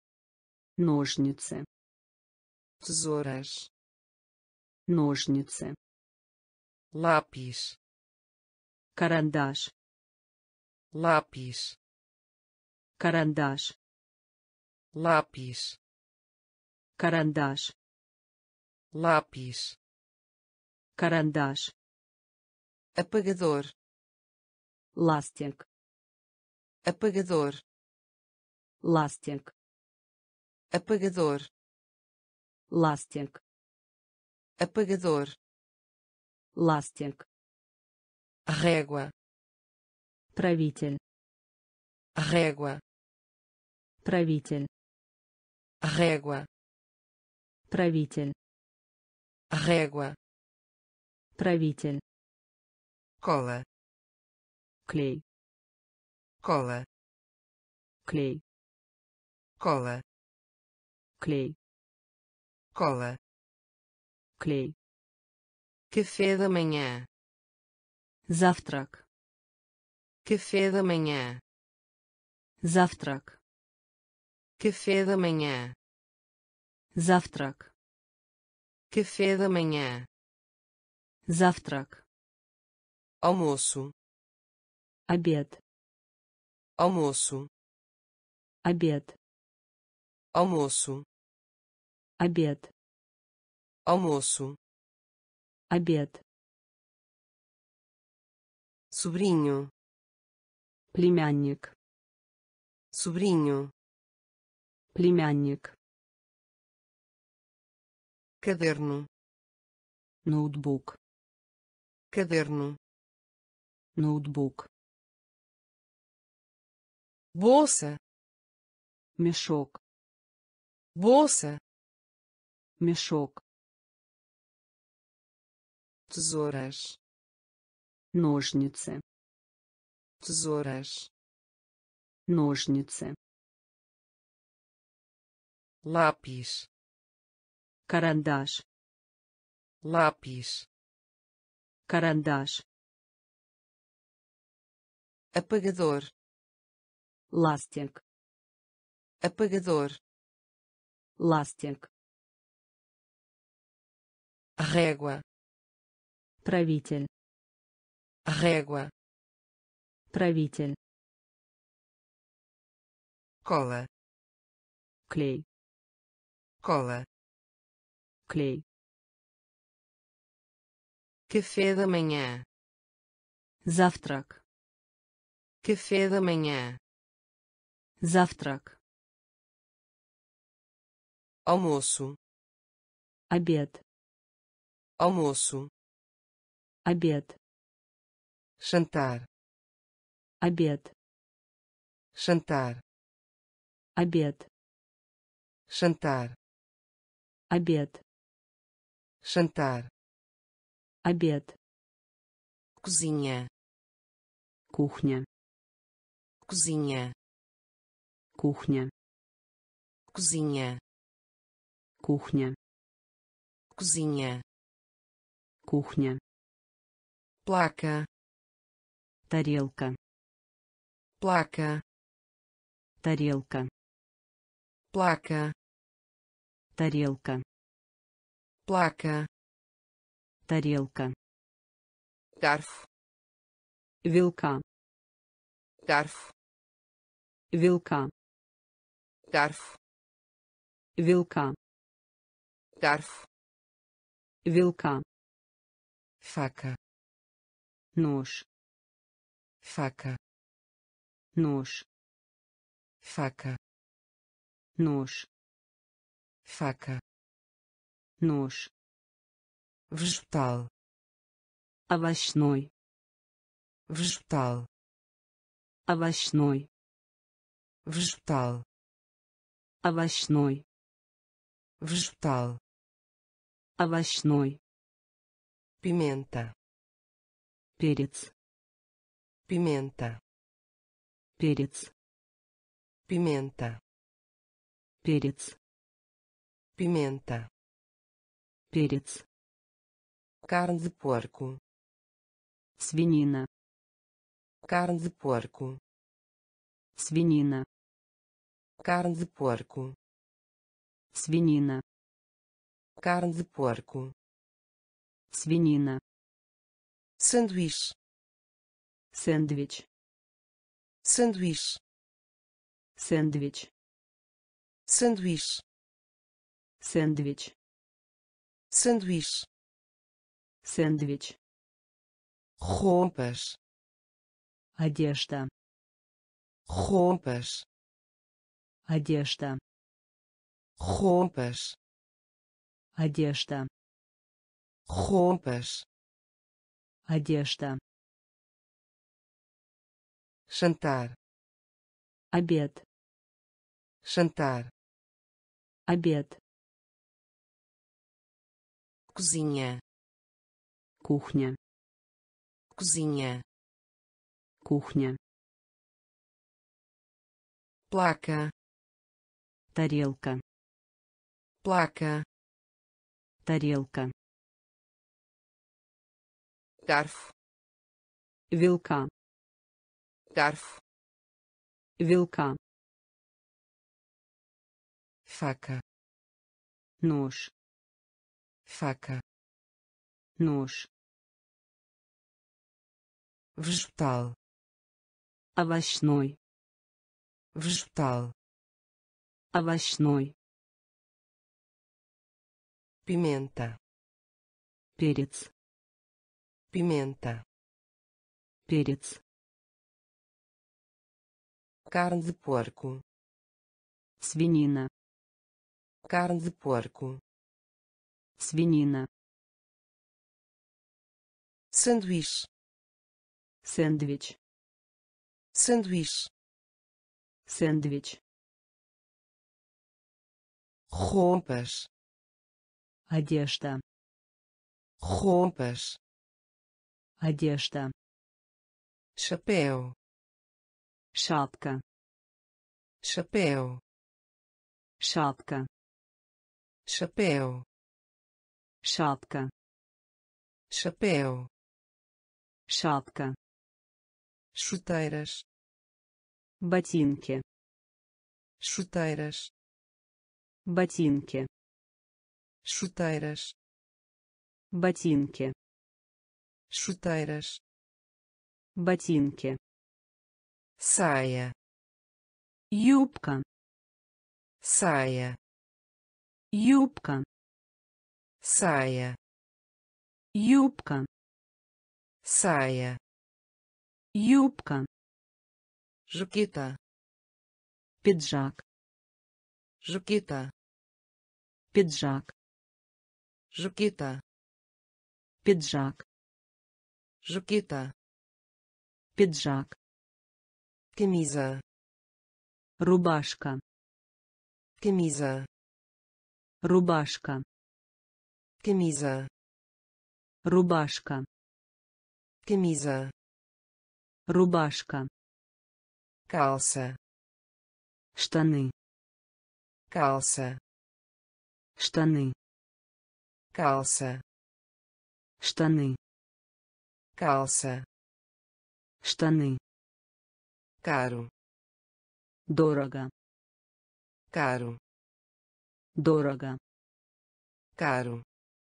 ножницы, tesouras, ножницы, lápis, карандаш, lápis, карандаш, lápis, карандаш, lápis, карандаш, apagador, ластик, apagador, ластик, apagador, ластик, apagador, ластик, régua, правитель, régua, правитель, régua, правитель, régua, правитель, cola, клей, cola, клей, cola, клей, cola, клей, café da manhã, завтрак, café da manhã, завтрак, café da manhã, завтрак, café da manhã, завтрак, almoço, обед, almoço, обед, almoço, обед, almoço, обед, sobrinho, племянник, sobrinho, племянник, caderno, ноутбук, caderno, ноутбук, bolsa, мешок, bolsa, мешок, tesouras, ножницы, tesouras, ножницы, lápis, карандаш, lápis, карандаш, apagador, ластик, apagador, ластик, régua, правитель, régua, правитель, cola, клей, cola, клей, café da manhã, завтрак, café da manhã, завтрак, almoço, обед, almoço, обед, jantar, обед, jantar, обед, jantar, обед, jantar, обед, cozinha, кухня, cozinha, кухня, cozinha, кухня, cozinha, кухня, placa, тарелка, placa, тарелка, placa, тарелка, placa, тарелка, garfo, вилка, garfo, вилка, garfo, вилка, garfo, вилка, faca, нож, faca, нож, faca, нож, faca, нож, vegetal, овощной, vegetal, овощной, vegetal, овощной, vegetal, овощной, pimenta, перец, pimenta, перец, pimenta, перец, pimenta, перец, carne de porco, свинина, carne de porco, свинина, carne de porco, свинина, carne de porco, свинина, sanduíche, сэндвич, sanduíche, сэндвич, sanduíche, сэндвич, sanduíche, сэндвич, roupas, одежда, roupas, одежда, roupas, одежда, roupas, одежда, jantar, обед, jantar, обед, cozinha, кухня, cozinha, кухня, placa, тарелка, placa, тарелка, garfo, вилка, garfo, вилка, faca, нож, faca, нож, vegetal, овощной, vegetal, овощной, pimenta, перец, pimenta, перец, carne de porco, свинина, carne de porco, свинина, sanduíche, сэндвич, sanduíche, сэндвич, roupas, одежда, roupas, одежда, chapéu, шапка, chapéu, шапка, chapéu, шапка, chapéu, шапка, chuteiras, ботинки, chuteiras, ботинки, chuteiras, ботинки, chuteiras, ботинки, saia, юбка, saia, юбка, saia, юбка, saia, юбка, jaqueta, пиджак, jaqueta, пиджак, jaqueta, пиджак, jaqueta, пиджак, camisa, рубашка, camisa, рубашка, camisa, рубашка, camisa, рубашка, calça, штаны, calça, штаны, calça, штаны, calça, штаны, caro, дорого, caro, дорого, caro,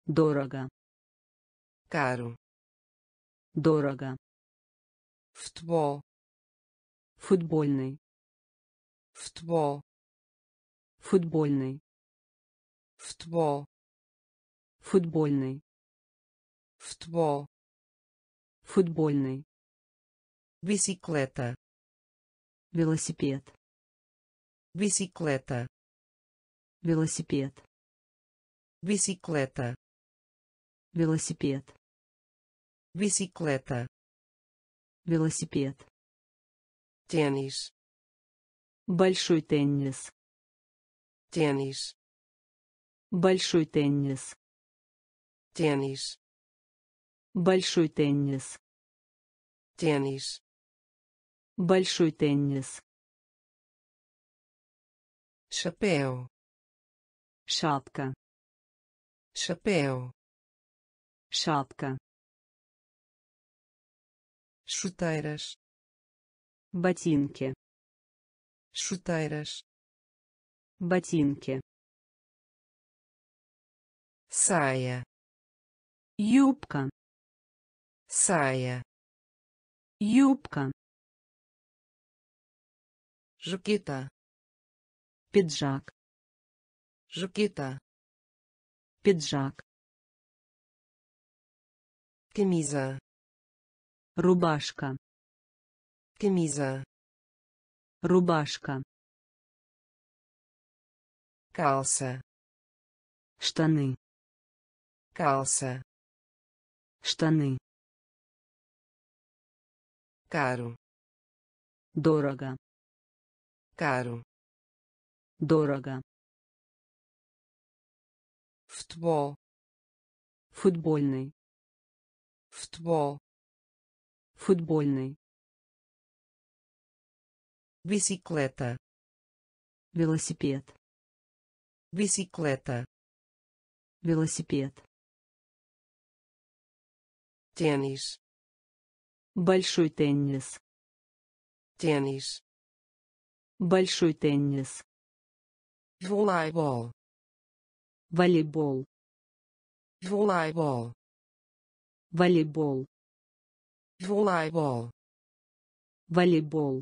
Дорого. Caro. Дорого. Futebol. Футбольный. Futebol. Футбольный. Futebol. Футбольный. Futebol. Футбольный. Bicicleta. Велосипед. Bicicleta. Велосипед. Bicicleta. Велосипед. Bicicleta. Велосипед. Tênis. Большой теннис. Tênis. Большой теннис. Tênis. Большой теннис. Tênis. Большой теннис. Chapéu. Шапка. Chapéu. Шапка. Chuteiras. Ботинки. Chuteiras. Ботинки. Saia. Юбка. Saia. Юбка. Jaqueta. Пиджак. Jaqueta. Пиджак. Camisa. Рубашка. Camisa. Рубашка. Calça. Штаны. Calça. Штаны. Caro. Дорого. Caro. Дорого. Futebol. Футбольный. Futebol. Футбольный. Bicicleta. Велосипед. Bicicleta. Велосипед. Tênis. Большой теннис. Tênis. Большой теннис. Voleibol. Волейбол. Voleibol. Волейбол. Voleibol. Волейбол.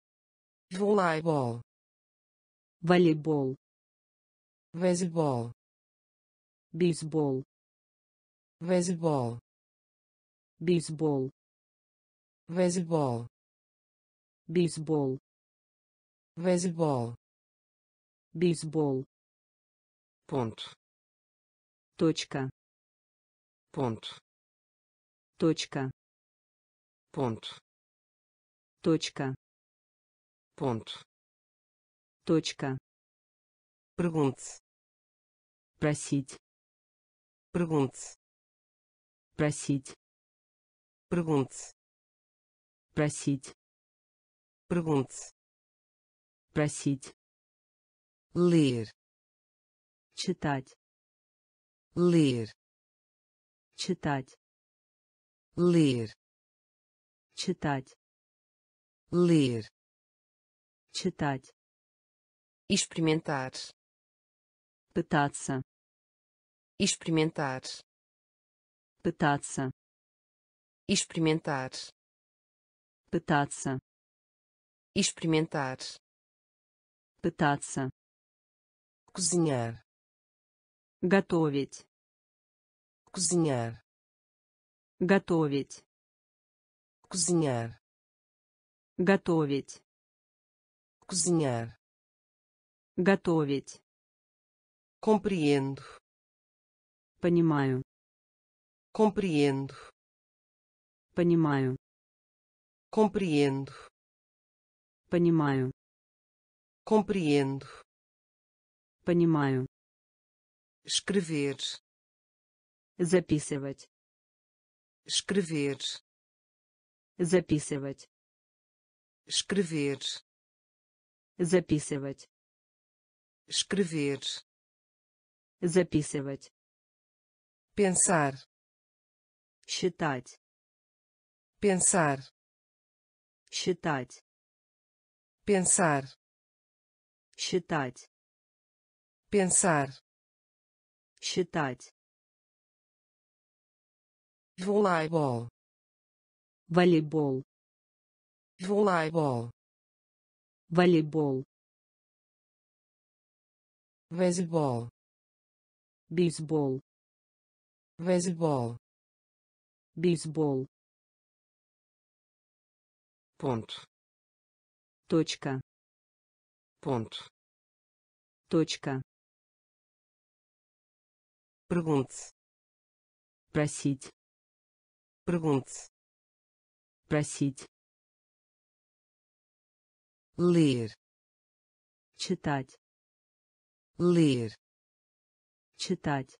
Voleibol. Волейбол. Beisebol. Бейсбол. Beisebol. Бейсбол. Beisebol. Бейсбол. Beisebol. Бейсбол. Ponto. Точка. Ponto. Точка. Ponto. Точка. Ponto. Точка. Pergunte. Просить. Pergunte. Просить. Pergunte. Просить. Pergunte. Просить. Ler. Читать. Ler. Читать. Ler. Читать. Ler. Читать. Experimentar. Пытаться. Experimentar. Пытаться. Experimentar. Пытаться. Experimentar. Пытаться. Cozinhar. Готовить. Cozinhar. Готовить. Cozinhar. Готовить. Cozinhar. Готовить. Compreendo. Понимаю. Compreendo. Понимаю. Compreendo. Понимаю. Compreendo. Понимаю. Escrever. Записывать. Escrever. Записывать. Escrever. Записывать. Escrever. Записывать. Pensar. Считать. Pensar. Считать. Pensar. Считать. Pensar. Считать. voleibol, волейбол, voleibol, волейбол, beisebol, бейсбол, beisebol, бейсбол, ponto, точка, ponto, точка, pergunte, просить, pergunte, просить, ler, читать, ler, читать,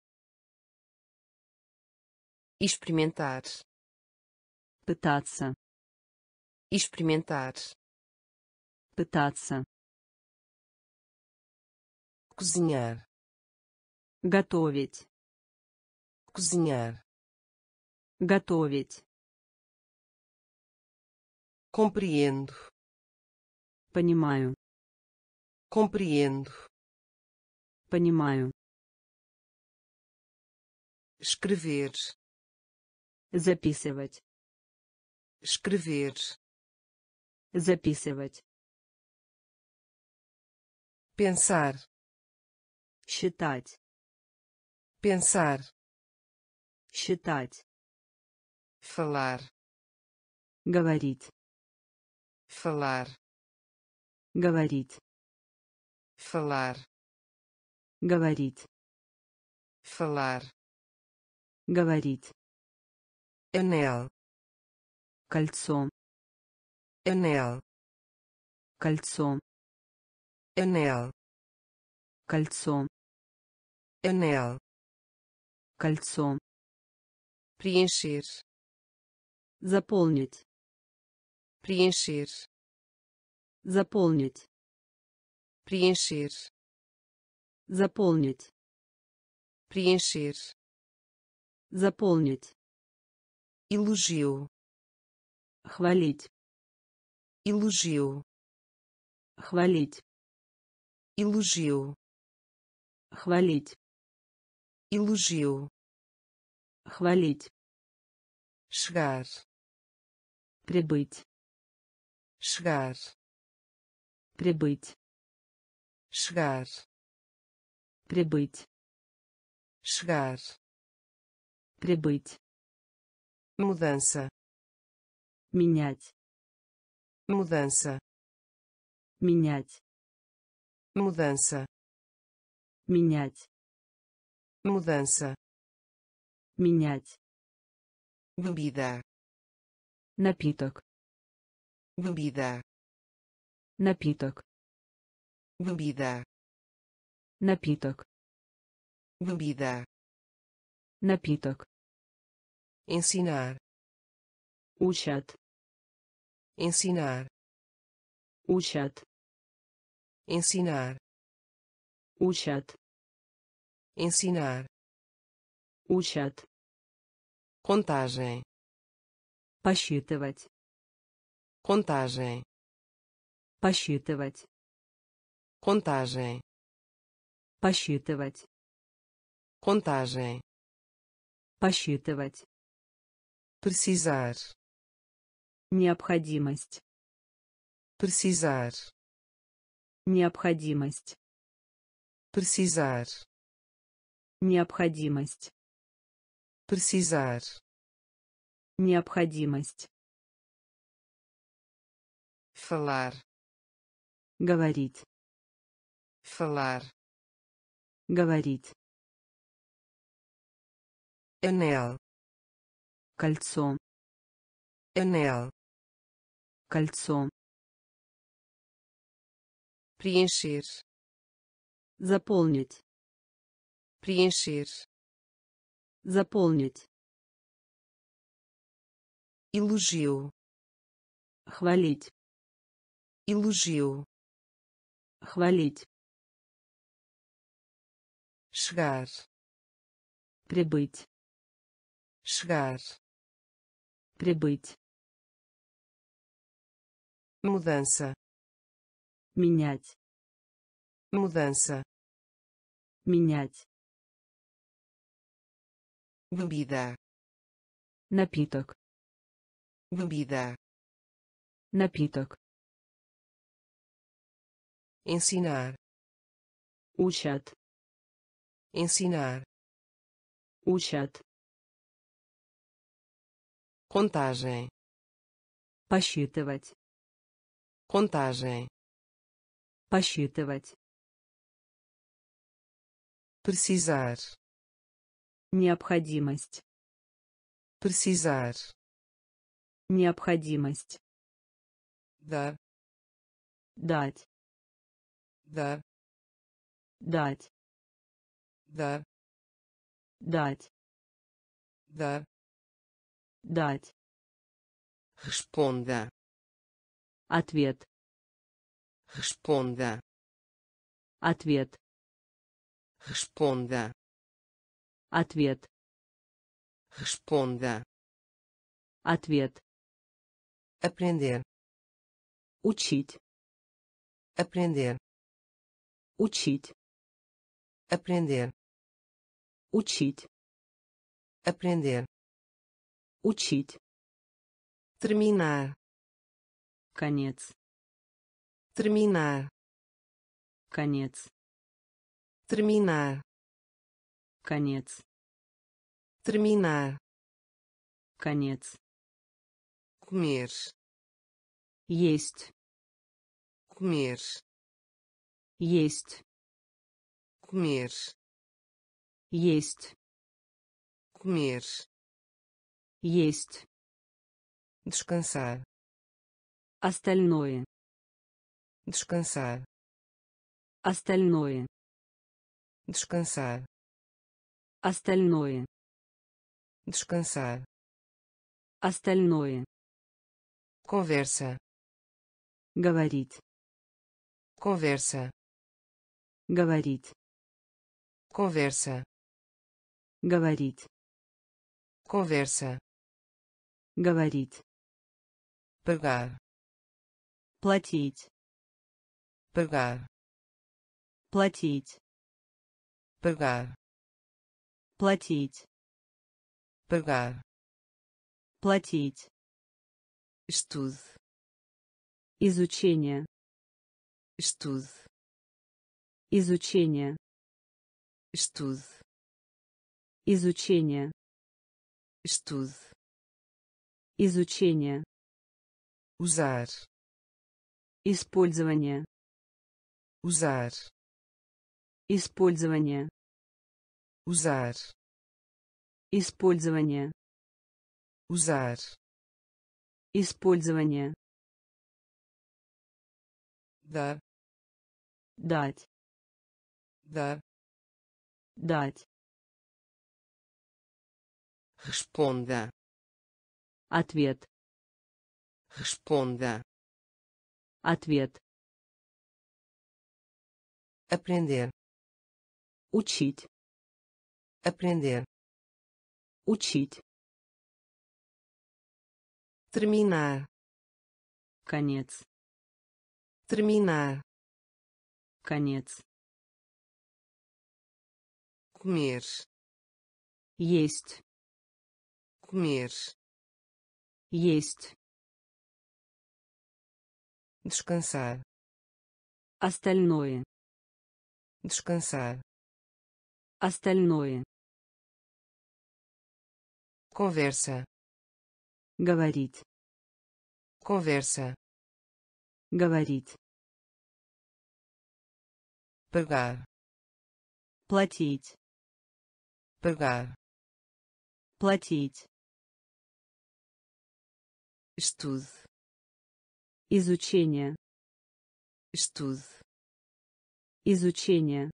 experimentar, пытаться, experimentar, пытаться, cozinhar, готовить, cozinhar, готовить, compreendo, понимаю, compreendo, понимаю, escrever, записывать, escrever, записывать, pensar, считать, pensar, считать, falar, говорить, falar, говорить, falar, говорить, falar, говорить, anel, кольцо, anel, кольцо, anel, кольцо, anel, кольцо, preencher, заполнить, preencher, заполнить, preencher, заполнить, preencher, заполнить, elogio, хвалить, elogio, хвалить, elogio, хвалить, elogio, хвалить, chegar, прибыть, chegar, прибыть, chegar, прибыть, chegar, прибыть, mudança, менять, mudança, менять, mudança, менять, mudança, менять, bebida, напиток, bebida, напиток, bebida, напиток, bebida, напиток, ensinar, учат, ensinar, учат, ensinar, учат, ensinar, учат, contagem, посчитывать, contagem, посчитывать, contagem, посчитывать, contagem, посчитывать, precisar, необходимость, precisar, необходимость, precisar, необходимость, precisar, необходимость, falar, говорить, falar, говорить, anel, кольцо, anel, кольцо, preencher, заполнить, preencher, заполнить, elogio, хвалить, elogio, хвалить, chegar, прибыть, chegar, прибыть, mudança, менять, mudança, менять, bebida, Напиток. Bebida. Напиток. Ensinar. Учат. Ensinar. Учат. Contagem. Посчитывать. Contagem. Посчитывать. Precisar. Необходимость. Precisar. Необходимость. Dar. Дать. Dar. Дать. Dar. Дать. Dar. Дать. Responda. Ответ. Responda. Ответ. Responda. Ответ. Responda. Ответ. Aprender. Учить. Aprender. Учить. Aprender. Учить. Aprender. Учить. Terminar. Конец. Terminar. Конец. Terminar. Конец. Terminar. Конец. Comer. Есть. Comer. Есть. Comer. Есть. Comer. Есть. Descansar. Остальное. Descansar. Остальное. Descansar. Остальное. Descansar. Остальное. Conversa. Говорить. Conversa. Говорить. Conversa. Говорить. Conversa. Говорить. Pagar. Платить. Pagar. Платить. Pagar. Платить. Pagar. Платить. Estude. Изучение. Estude. Изучение. Estude. Изучение. Estude. Изучение. Usar. Использование. Usar. Использование. Usar. Использование. Usar. Использование. Dar. Дать. Dar. Дать. Responda. Ответ. Responda. Ответ. Aprender. Учить. Aprender. Учить. Terminar. Конец. Terminar. Конец. Comer. Есть. Comer. Есть. Descansar. Остальное. Descansar. Остальное. Conversa. Говорить. Conversa. Говорить. Pagar. Платить. Pagar. Платить. Estude. Изучение. Estude. Изучение.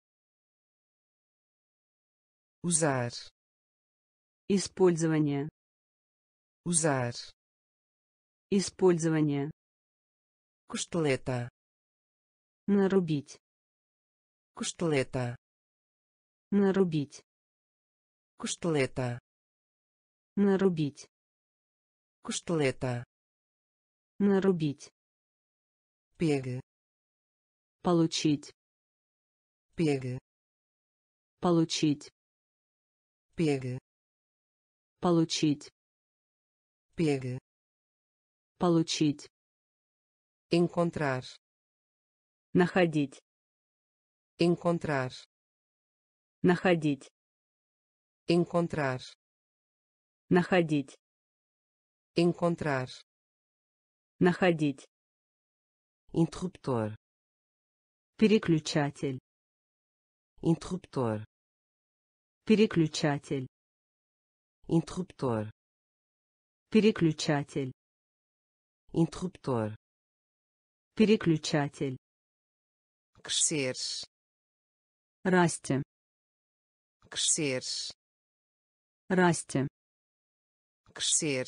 Usar. Использование. Usar. Использование. Costeleta. Нарубить. Costeleta. Нарубить. Costeleta. Нарубить. Costeleta. Нарубить. Pegue. Получить. Pegue. Получить. Pegue. Получить. pegue, Получить. encontrar, Находить. encontrar, Находить. encontrar, Находить. encontrar, Находить. interruptor, Переключатель. interruptor, Переключатель. interruptor, Переключатель. interruptor, Переключатель. crescer, Расти. crescer, Расти. crescer,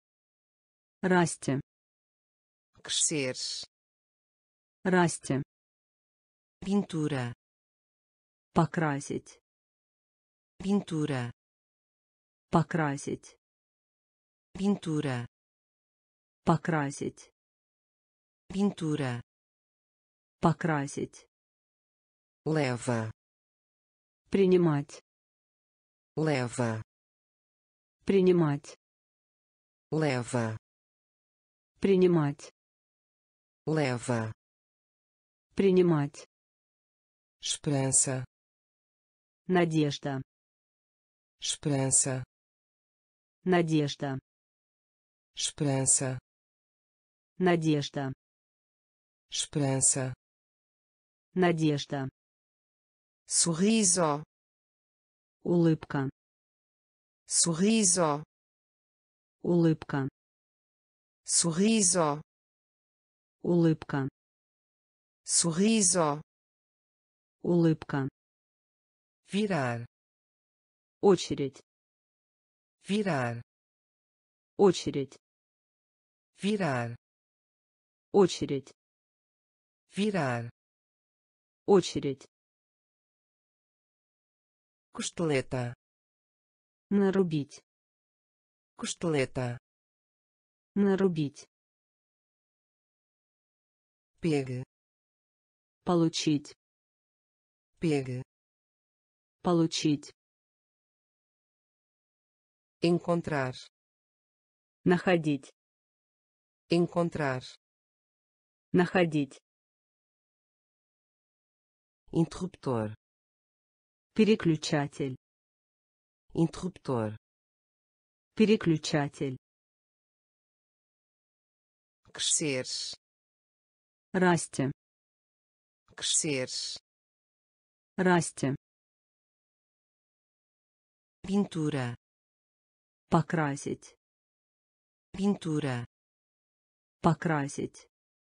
Расти. crescer, Расти. pintura, Покрасить. pintura, Покрасить. pintura, Покрасить. pintura, Покрасить. leva, Принимать. leva, Принимать. leva, Принимать. leva, Принимать. esperança, Надежда. esperança, Надежда. esperança, Надежда. esperança, Надежда. sorriso, Улыбка. sorriso, Улыбка. sorriso, Улыбка. sorriso, Улыбка. virar, Очередь. virar, Очередь. virar, Очередь. virar, Очередь. costeleta, Нарубить. costeleta, Нарубить. pegue, Получить. pegue, Получить. encontrar, Находить. encontrar, Находить. interruptor, Переключатель. interruptor, Переключатель. crescer, Расти. crescer, Расти. pintura, Покрасить. pintura, Покрасить.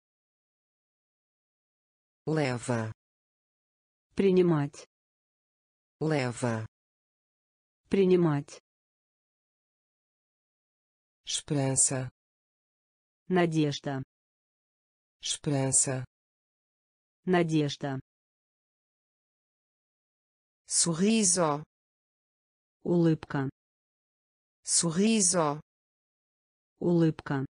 leva, Принимать. leva, Принимать. esperança, Надежда. esperança, Надежда. sorriso, Улыбка. sorriso, Улыбка.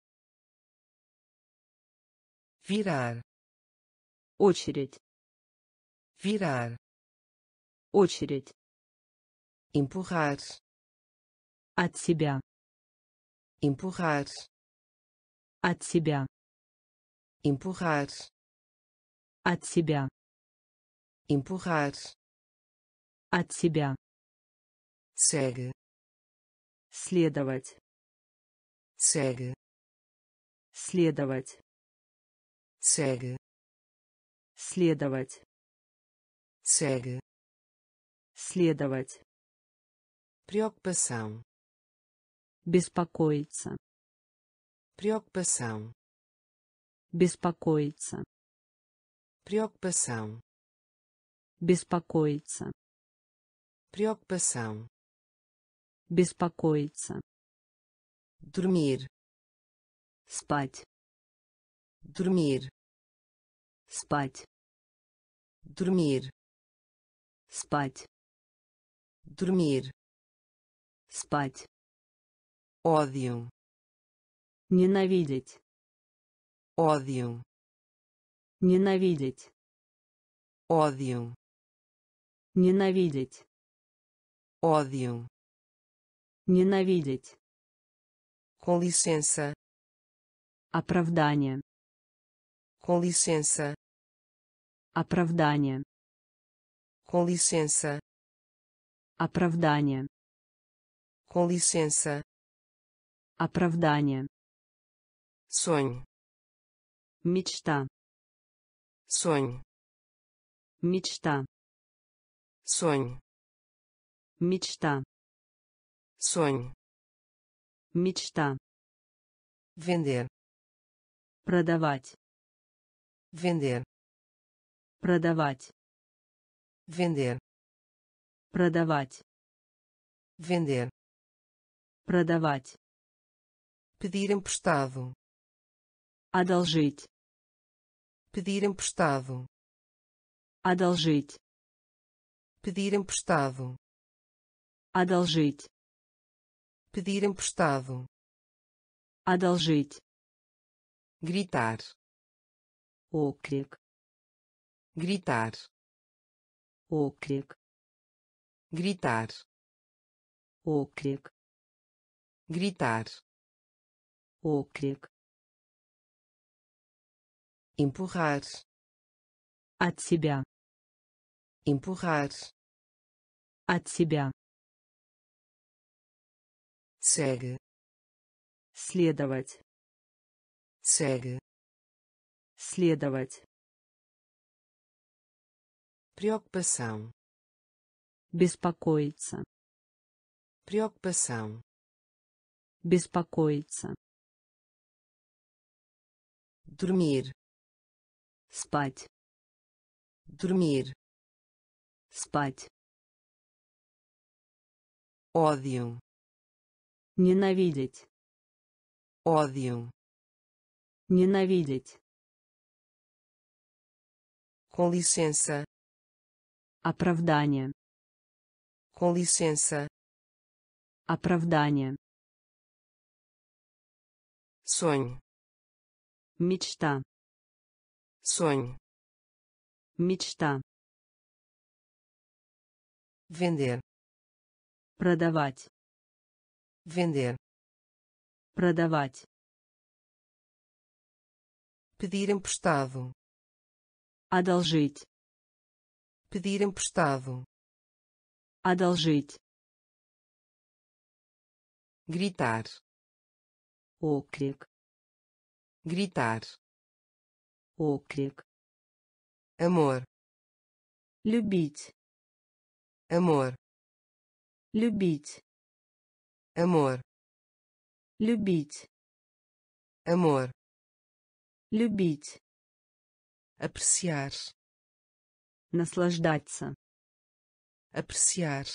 virar, Очередь. virar, Очередь. empurrar, От себя. empurrar, От себя. empurrar, От себя. empurrar, От себя. segue, Следовать. segue, Следовать. segue, Следовать. segue, Следовать. preocupação, Беспокоиться. preocupação, Беспокоиться. preocupação, Беспокоиться. preocupação, Беспокоиться. dormir, Спать. dormir, Спать. dormir, Спать. dormir, Спать. ódio, Ненавидеть. ódio, Ненавидеть. ódio, Ненавидеть. ódio, Ненавидеть. com licença, Оправдание. com licença, Оправдание. com licença, Оправдание. com licença, Оправдание. sonho, Мечта. sonho, Мечта. sonho, Мечта. sonho, Мечта. vender, Продавать. vender, Продавать. vender, Продавать. vender, Продавать. pedir emprestado, Одолжить. pedir emprestado, Одолжить. pedir emprestado, Одолжить. pedir emprestado, Одолжить. gritar, Окрик. gritar, Окрик. gritar, Окрик. gritar, Окрик. empurrar, От себя. empurrar, От себя. segue, Следовать. segue, Следовать. preocupação, Беспокоиться. preocupação, Беспокоиться. dormir, Спать. dormir, Спать. ódio, Ненавидеть. ódio, Ненавидеть. com licença, Оправдание. com licença, Оправдание. sonho, Мечта. sonho, Мечта. vender, Продавать. vender, Продавать. pedir emprestado, Одолжить. pedir emprestado, Одолжить. gritar, Окрик. gritar, Окрик. amor, Любить. amor, Любить. amor, Любить. amor, Любить. apreciar, Наслаждаться. apreciar,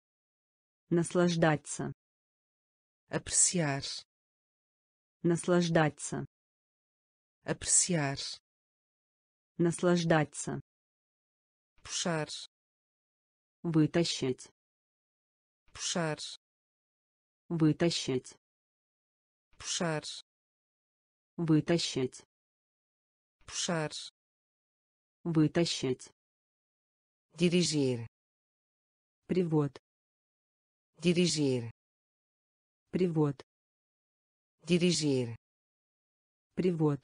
Наслаждаться. apreciar, Наслаждаться. apreciar, Наслаждаться. puxar, Вытащить. puxar, Вытащить. puxar, Вытащить. puxar, Вытащить. dirigir, Привод. dirigir, Привод. dirigir, Привод.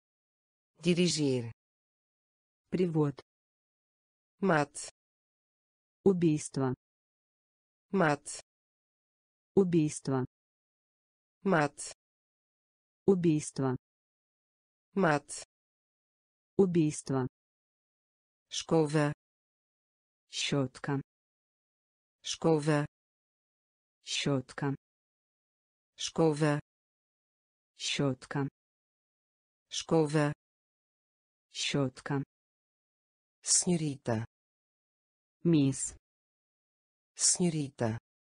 dirigir, Привод. mate, Убийство. mate, Убийство. mate, Убийство. mate, Убийство. escova, Щетка. escova, Щетка. escova, Щетка. escova, Щетка. senhorita, Мисс. senhorita,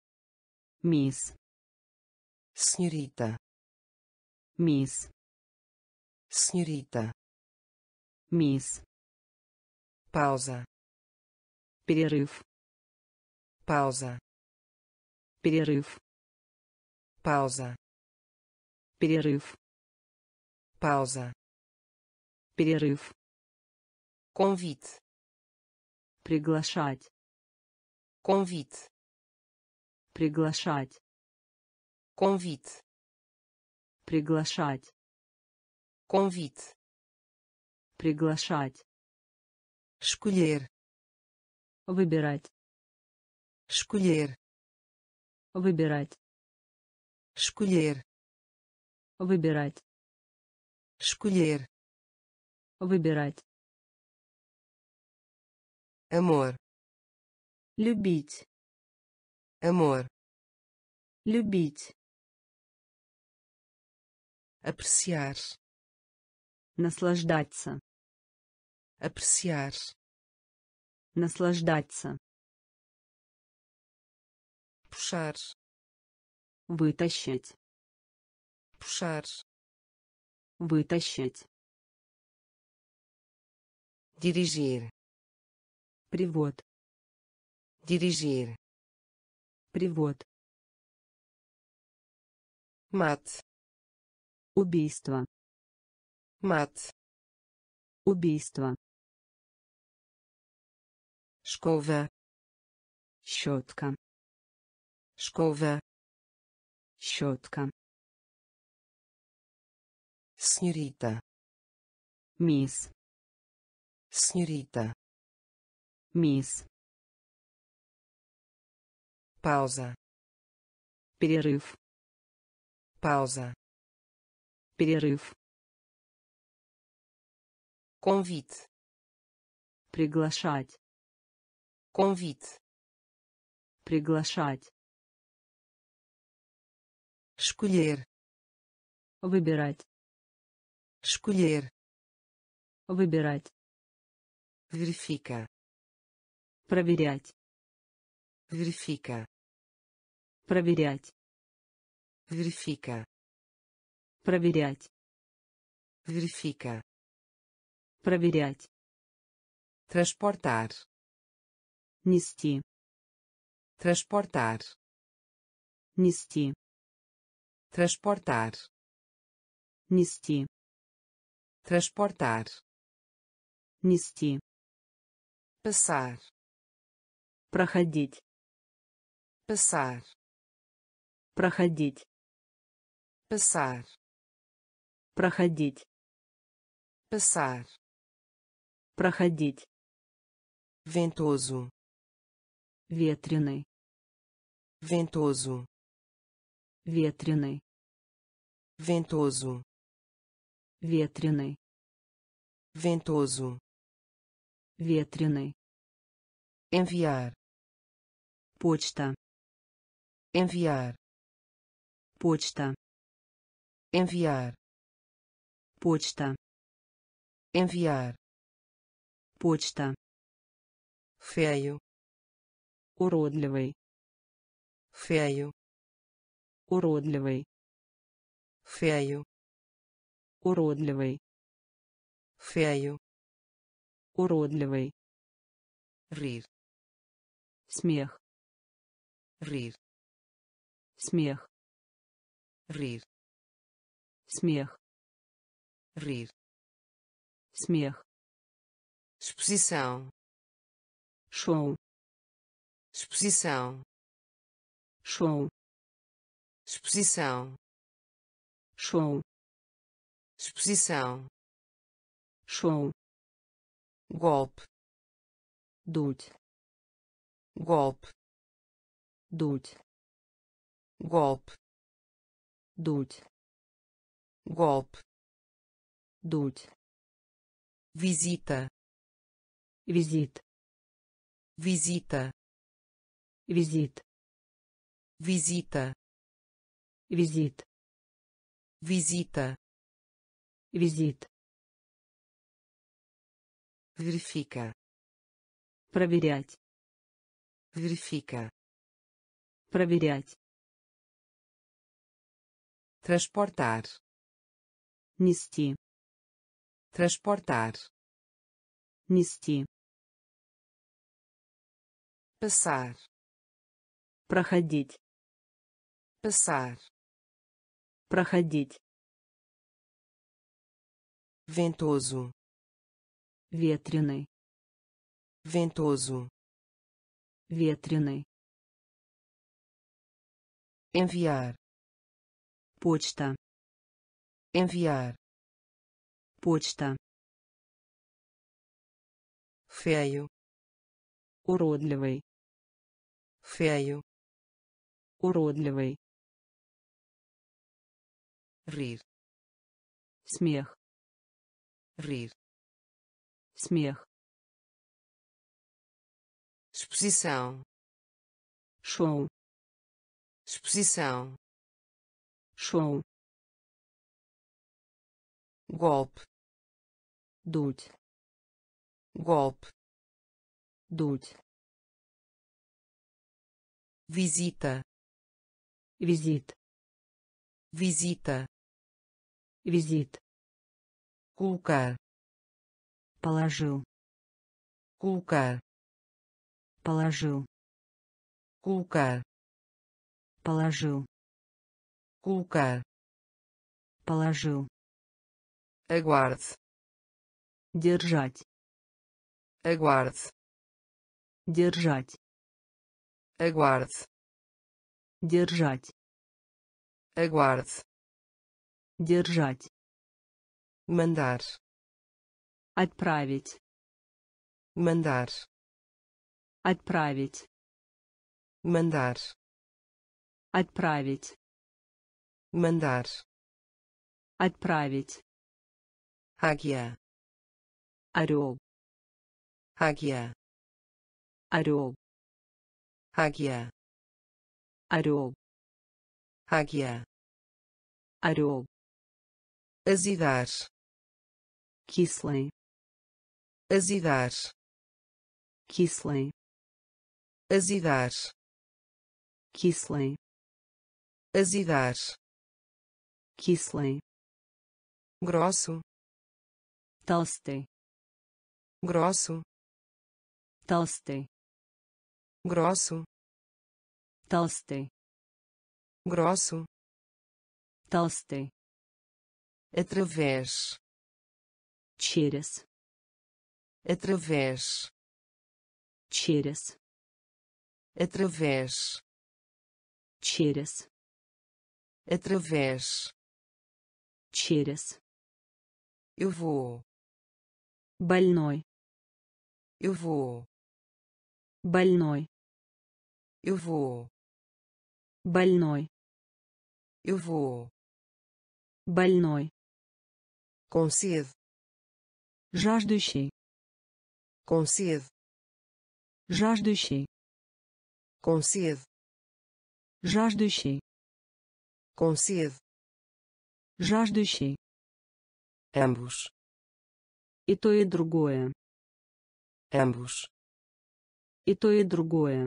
Мисс. senhorita, Мисс. senhorita, Мисс. pausa, Перерыв. pausa, Перерыв. pausa, Перерыв. pausa, Перерыв. convite, Приглашать. convite, Приглашать. convite, Приглашать. Convite. Приглашать. Escolher. Выбирать. Escolher. Выбирать. Escolher. Выбирать. Escolher. Выбирать. Amor. Любить. Amor. Любить. Apreciar. Наслаждаться. Apreciar. Наслаждаться. Puxar. Вытащить. Puxar. Вытащить. Dirigir. Привод. Dirigir. Привод. Mate. Убийство. Mate. Убийство. Escova. Щетка. Escova. Щетка. Senhorita. Мисс. Senhorita. Мисс. Pausa. Перерыв. Pausa. Перерыв. Convite. Приглашать. Convite. Приглашать. Escolher. Выбирать. Escolher. Выбирать. Verifica. Проверять. Verifica. Проверять. Verifica. Проверять. Verifica. Проверять. Transportar. Нести. Transportar. Нести. Transportar. Нести. Transportar. Нести. Passar. Проходить. Passar. Проходить. Passar. Проходить. Passar. Проходить. Ventoso. Ветреный. Ventoso. Ветреный. Ventoso. Ветреный. Ventoso. Ветреный. Enviar. Почта. Enviar. Почта. Enviar. Почта. Enviar. Почта. Feio. Уродливый. Feio. Уродливый. Feio. Уродливый. Feio. Уродливый. Rir. Смех. Rir. Смех. Rir. Смех. Rir. Смех. Exposição. Шоу. Exposição. Шоу. Exposição. Шоу. Exposição. Шоу. Golpe. Дуть. Golpe. Дуть. Golpe. Дуть. Golpe. Дуть. Visita. Визит. Visita. Визит. Visita. Визит. Visita. Визит. Verifica. Проверять. Verifica. Проверять. Transportar. Нести. Transportar. Нести. Passar. Проходить. Passar. Проходить. Ventoso. Ветреный. Ventoso. Ветреный. Enviar. Почта. enviar, почта, feio, уродливый, feio, уродливый, rir, смех, rir, смех, exposição, шоу, exposição, шоу, golpe, дуть, golpe, дуть, visita, визит, visita, визит, colocar, положил, colocar, положил, colocar, положил, colocar, положил, aguarde, держать, aguarde, держать, aguarde, держать, aguarde, держать, mandar, отправить, mandar, отправить, mandar, отправить, mandar, отправить, águia, орел, águia, орел, águia, орел, águia, орел, azidar, кислый, azidar, кислый, azidar, кислый, azidar, кислый, grosso, толстый, grosso, толстый, grosso, толстый, grosso, толстый, através, через, através, через, através, через, através, через, eu vou, больной, eu vou, больной, eu vou, больной, eu vou, больной, com sede, жаждущий, com sede, жаждущий, com sede, жаждущий, com sede, жаждущий, ambos, и то и другое, ambos, и то и другое,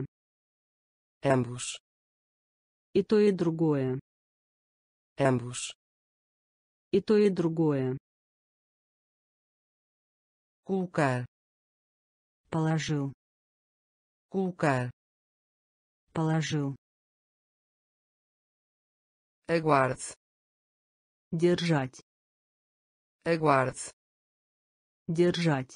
ambos, и то и другое, ambos, и то и другое, colocar, положил, colocar, положил, aguarde, держать, aguarde, держать,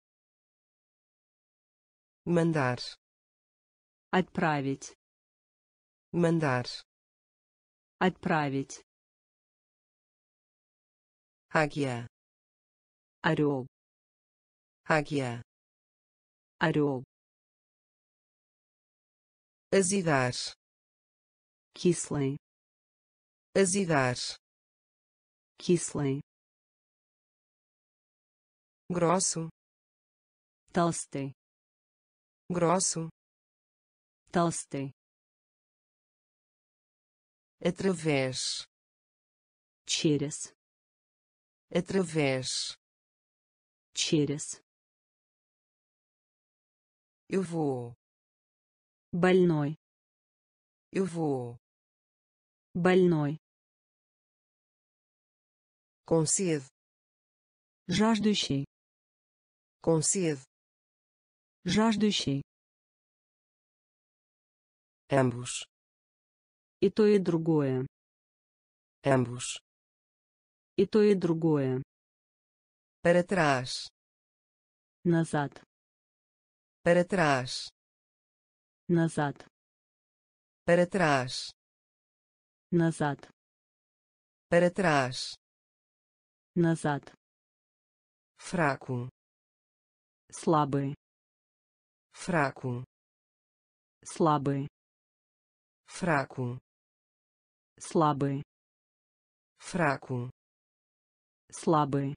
mandar, отправить, mandar, отправить, águia, орел, águia, орел, azidar, кислый, azidar, кислый, grosso, толстый, grosso, толстый, através, через, através, через, eu vou, больной, eu vou, больной, com sede, жаждущий, com sede, жаждущий, ambos, и то и другое, ambos, и то и другое, para trás, назад, para trás, назад, para trás, назад, para trás, назад, fraco, слабый, fraco, слабый, fraco, слабый, fraco, слабый,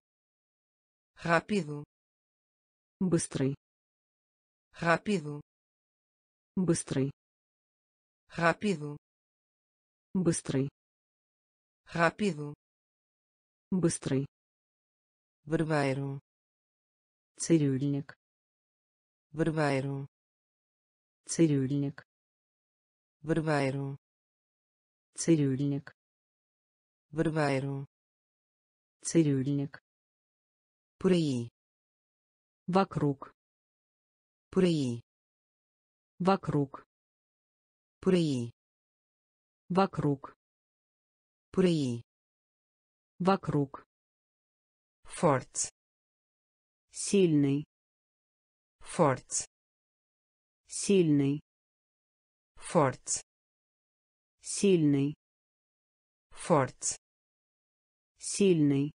rápido, быстрый, rápido, быстрый, rápido, быстрый, rápido, быстрый, barbeiro, цирюльник, barbeiro, цирюльник, barbeiro, цирюльник, barbeiro, цирюльник, por aí, вокруг, por aí, вокруг, por aí, вокруг, por aí, вокруг, forte, сильный, forte, сильный, forte, сильный, forte, сильный,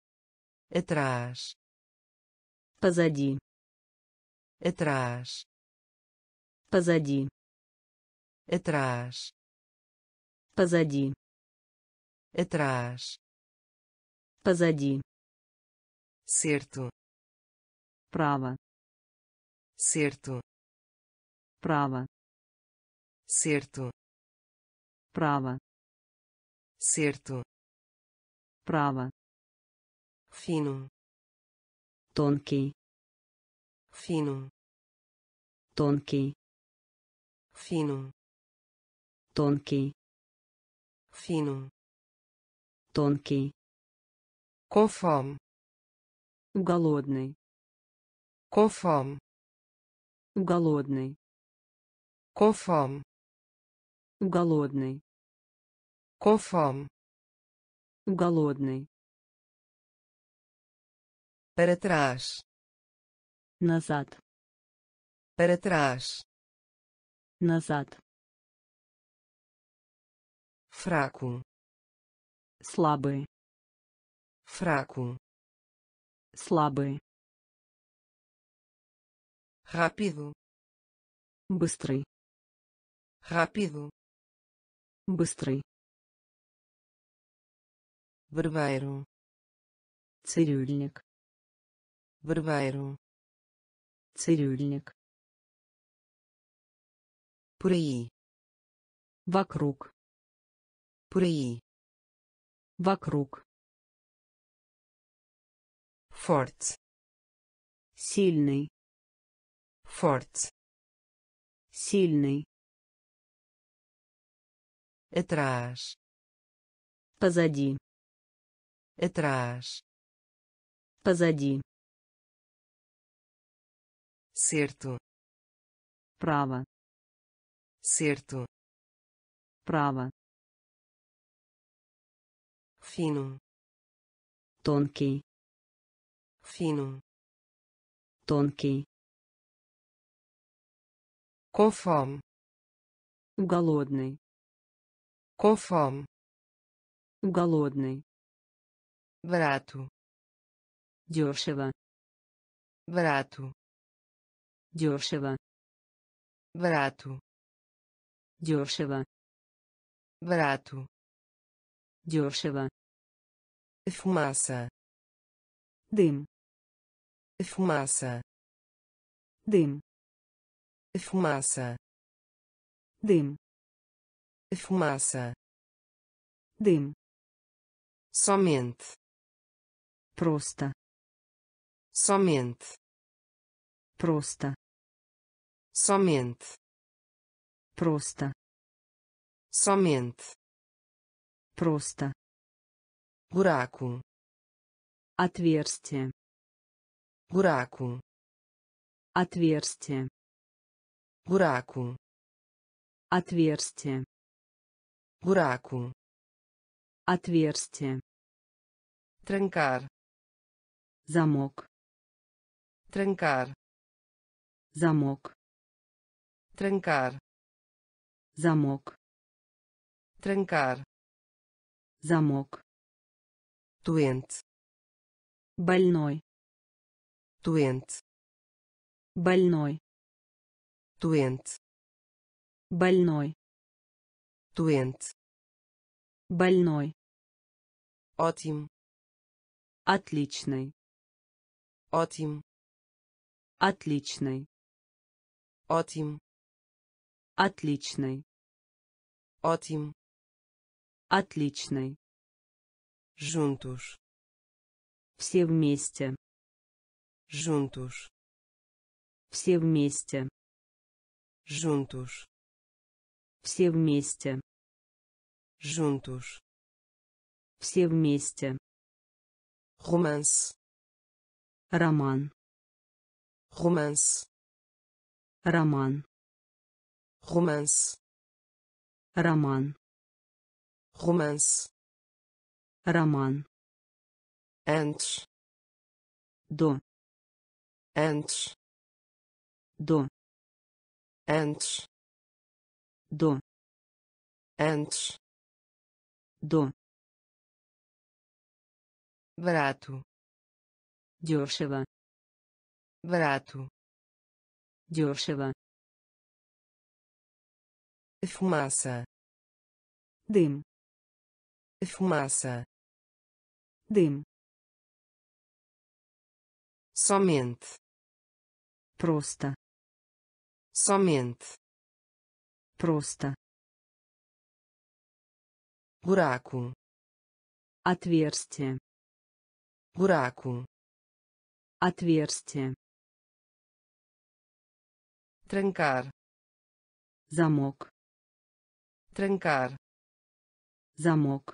atrás, позади, atrás, позади, atrás, позади, atrás, позади, certo, право, certo, право, certo, право, certo, право, fino, тонкий, fino, тонкий, fino, тонкий, fino, тонкий, com fome, голодный, com fome, голодный, com fome, голодный, com fome, голодный, para trás, назад, para trás, назад, fraco, слабый, fraco, слабый, rápido, быстрый, rápido, быстрый, barbeiro, цирюльник, barbeiro, цирюльник, por aí, вокруг, por aí, вокруг, forte, сильный, forte, сильный, atrás, позади, atrás, позади, certo, право, certo, право, fino, тонкий, fino, тонкий, com fome, голодный, com fome, голодный, barato, дешево, barato, дешево, barato, дешево, barato, дешево, fumaça, дым, fumaça, дым, fumaça, дым, fumaça, дым, somente, просто, somente, просто, somente, просто, somente, просто, buraco, отверстие, buraco, отверстие, buraco, отверстие, buraco, отверстие, trancar, замок, trancar, замок, trancar, замок, trancar, замок, doente, Больной. Doente. Больной. Doente. Больной. Doente. Больной. Ótimo. Отличный. Ótimo. Отличный. Ótimo. Отличный. Ótimo. Отличный. Juntos. Все вместе. Juntos. Все вместе. Juntos. Все вместе. Juntos. Все вместе. Romance. Роман. Romance. Роман. Romance. Роман. Romance. Роман. Antes. До. Antes. До. Antes. До. Antes. До. Barato. Дешево. Barato. Дешево. Fumaça. Дым. Fumaça. Дым. Somente. Просто. Somente. Просто. Buraco. Отверстие. Buraco. Отверстие. Trancar. Замок. Trancar. Замок.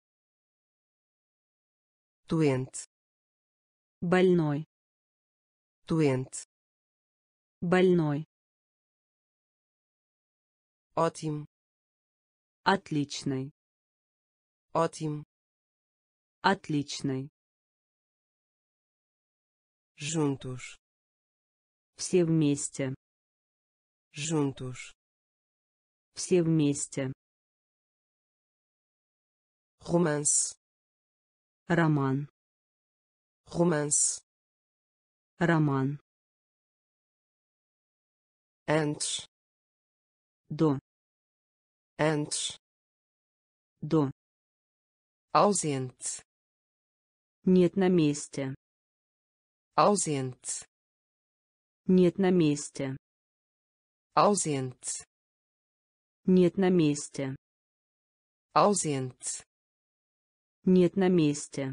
Doente. Больной. Doente. Больной. Ótimo. Отличный. Ótimo. Отличный. Juntos. Все вместе. Juntos. Все вместе. Romance. Роман. Romance. Роман. Antes. До. Antes. До. Ausente. Нет на месте. Ausente. Нет на месте. Ausente. Нет на месте. Ausente. Нет на месте.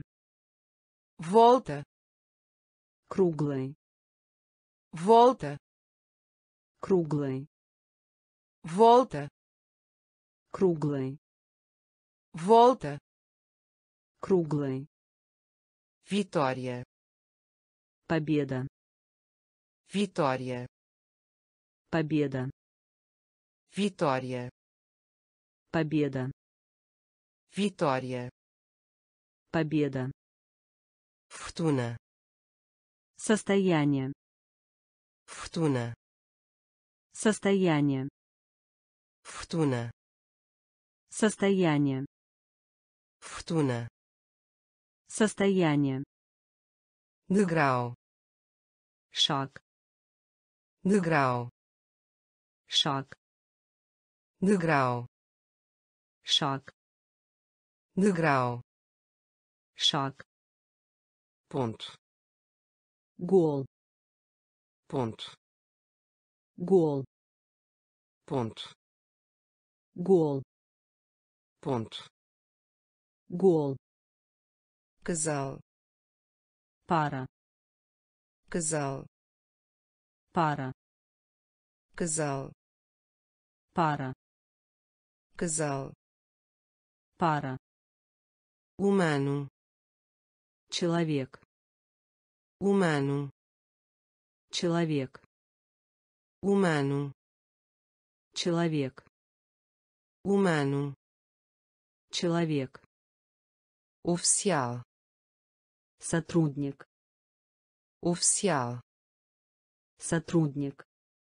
Volta. Круглый. Volta. Круглый. Volta. Круглый. Volta. Круглый. Vitória. Победа. Vitória. Победа. Vitória. Победа. Vitória. Победа. Fortuna. Состояние. Fortuna. Состояние. Fortuna. Состояние. Fortuna. Состояние. Degrau. Шаг. Degrau. Шаг. Degrau. Шаг. Degrau. Шаг. Ponto. Гол. Ponto. Гол. Ponto. Гол. Ponto. Гол. Casal. Пара. Casal. Пара. Casal. Пара. Casal. Пара. Humano. Человек. Humano. Человек. Humano. Человек. Humano. Человек. Oficial. Сотрудник. Oficial. Сотрудник.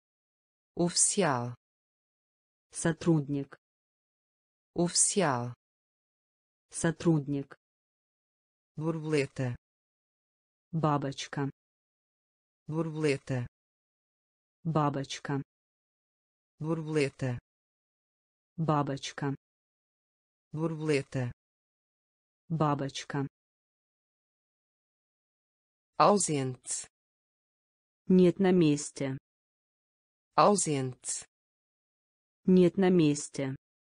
Oficial. Сотрудник. Oficial. Сотрудник. Borboleta. Бабочка. Borboleta. Бабочка. Borboleta. Бабочка. Borboleta. Бабочка. Ausente. Нет на месте. Ausente. Нет на месте.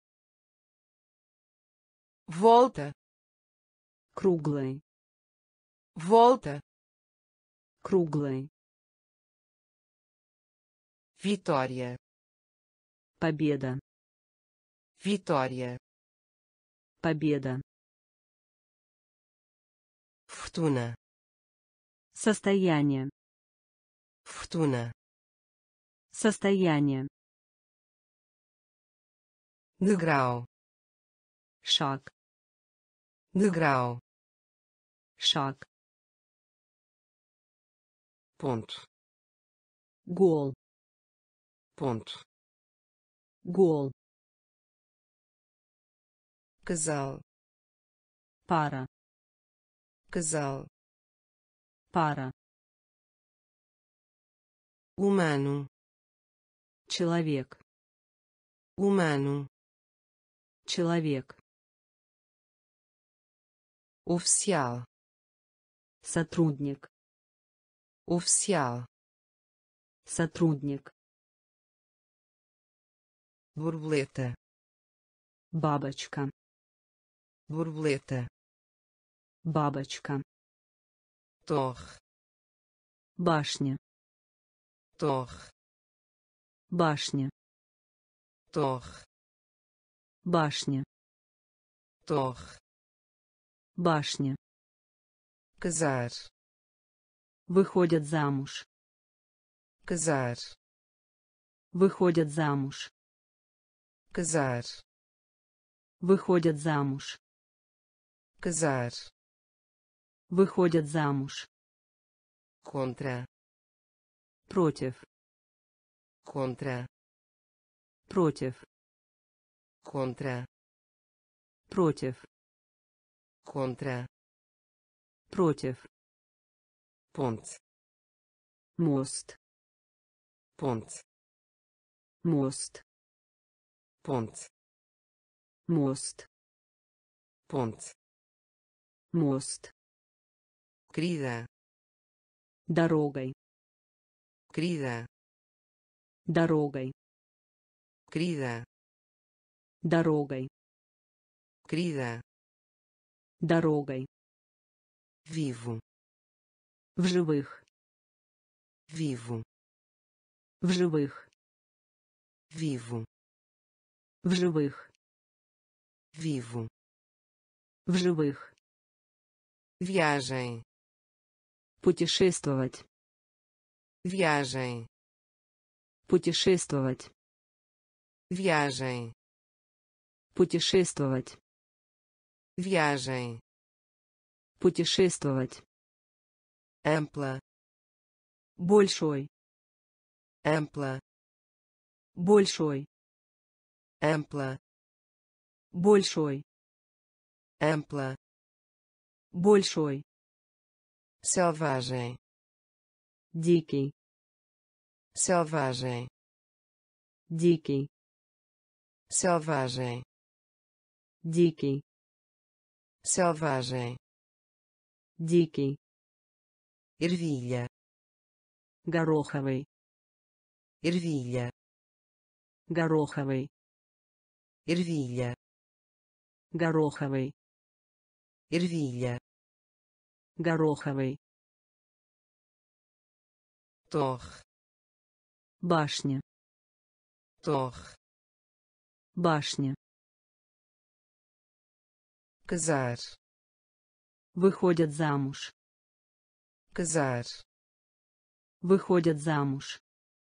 Volta. Круглый. Volta. Круглый. Vitória. Победа. Vitória. Победа. Fortuna. Состояние. Fortuna. Состояние. Degrau. Шаг. Degrau. Шаг. Ponto. Гол. Ponto. Гол. Casal. Пара. Casal. Пара. Humano. Человек. Humano. Человек. Oficial. Сотрудник. Oficial. Сотрудник. Borboleta. Бабочка. Borboleta. Бабочка. Torre. Башня. Torre. Башня. Torre. Башня. Torre. Башня. Casar. Выходят замуж. Casar. Выходят замуж. Casar. Выходят замуж. Casar. Выходят замуж. Contra. Против. Contra. Против. Contra. Против. Contra. Против. Ponte. Мост. Ponte. Мост. Ponte. Мост. Ponte. Мост. Querida. Дорогой. Querida. Дорогой. Querida. Дорогой. Querida. Дорогой. Vivo. В живых. Vivo. В живых. Vivo. В живых. Vivo. В живых. Viagem. Путешествовать. Viagem. Путешествовать. Viagem. Путешествовать. Viagem. Путешествовать. Ampla. Большой. Ampla. Большой. Ampla. Большой. Ampla. Большой. Selvagem. Дикий. Selvagem. Дикий. Selvagem. Дикий. Selvagem. Дикий. Ervilha. Гороховый. Ervilha. Гороховый. Ervilha. Гороховый. Ervilha. Гороховый. Torre. Башня. Torre. Башня. Casar. Выходят замуж. Casar. Выходят замуж.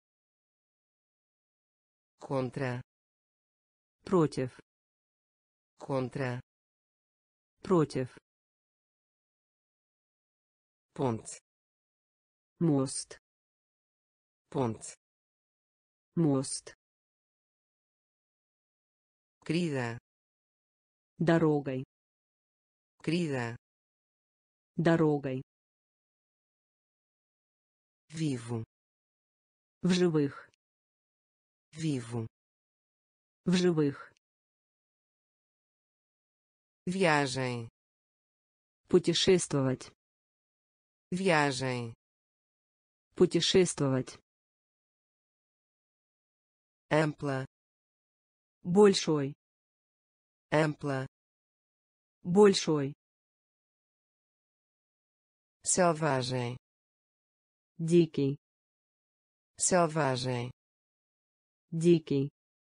Contra. Против. Contra. Против. Ponte. Мост. Ponte. Мост. Querida. Дорогой. Querida. Дорогой. vivo, В живых. vivo, В живых. viagem, Путешествовать. viagem, Путешествовать. ampla, Большой. ampla, Большой. selvagem, Дикий. selvagem, Дикий.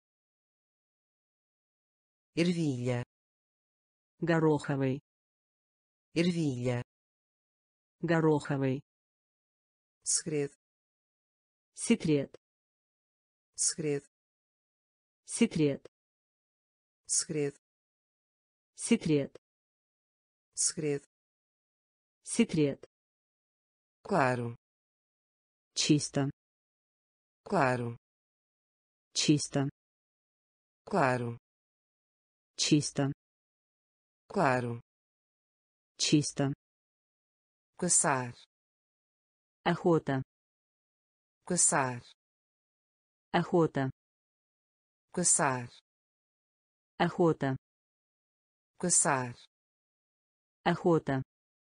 ervilha, Гороховый. ervilha, Гороховый. segredo, Секрет. segredo, Секрет. segredo, Секрет. segredo, Секрет. claro, Чисто. claro, Чисто. claro, Чисто. claro, Чисто. caçar, Охота. caçar, Охота. caçar, Охота. caçar, Охота.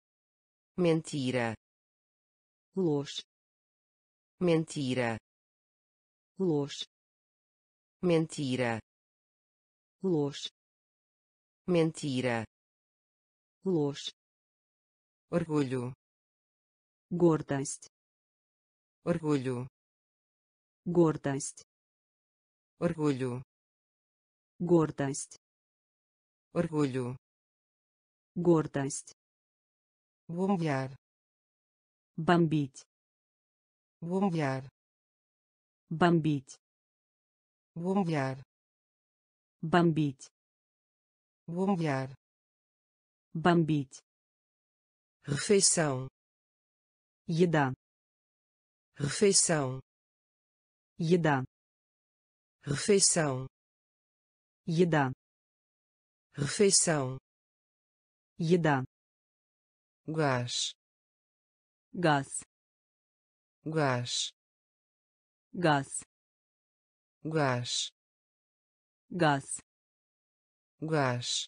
mentira, Ложь. mentira, Ложь. mentira, Ложь. mentira, Ложь. orgulho, Гордость. orgulho, Гордость. orgulho, Гордость. orgulho, Гордость. bombear, Бомбить. bombear, Бомбить. bombear, Бомбить. bombear, Бомбить. refeição, Еда. refeição, Еда. refeição, Еда. refeição, Еда. gás, Газ. gás, Газ. gás, Газ. gás,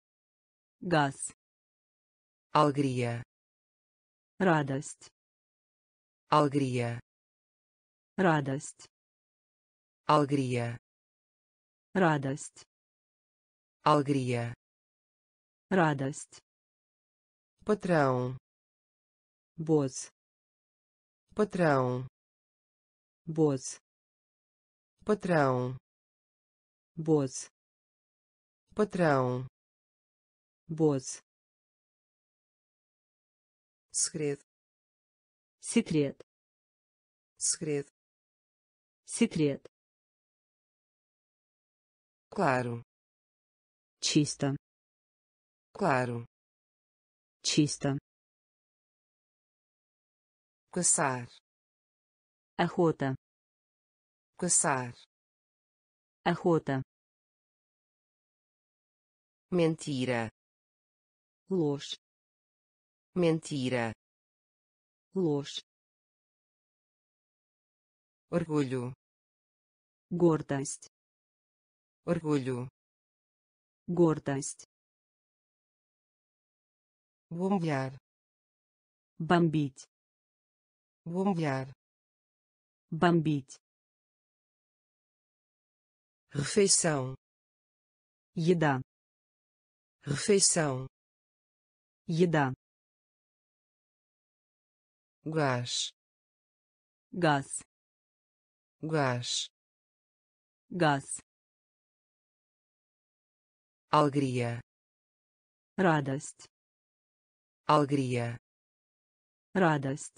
Газ. alegria, Радость. alegria, Радость. alegria, Радость. alegria, Радость. patrão, Босс. patrão, Босс. patrão, Босс. patrão, Босс. segredo, Секрет. segredo, Секрет. claro, Чисто. claro, Чисто. caçar, Охота. caçar, Охота. mentira, Ложь. mentira, Ложь. orgulho, Гордость. orgulho, Гордость. bombear, Бомбить. bombear, Бомбить. refeição, Еда. refeição, Еда. gás, Газ. gás, Газ. alegria, Радость. alegria, Радость.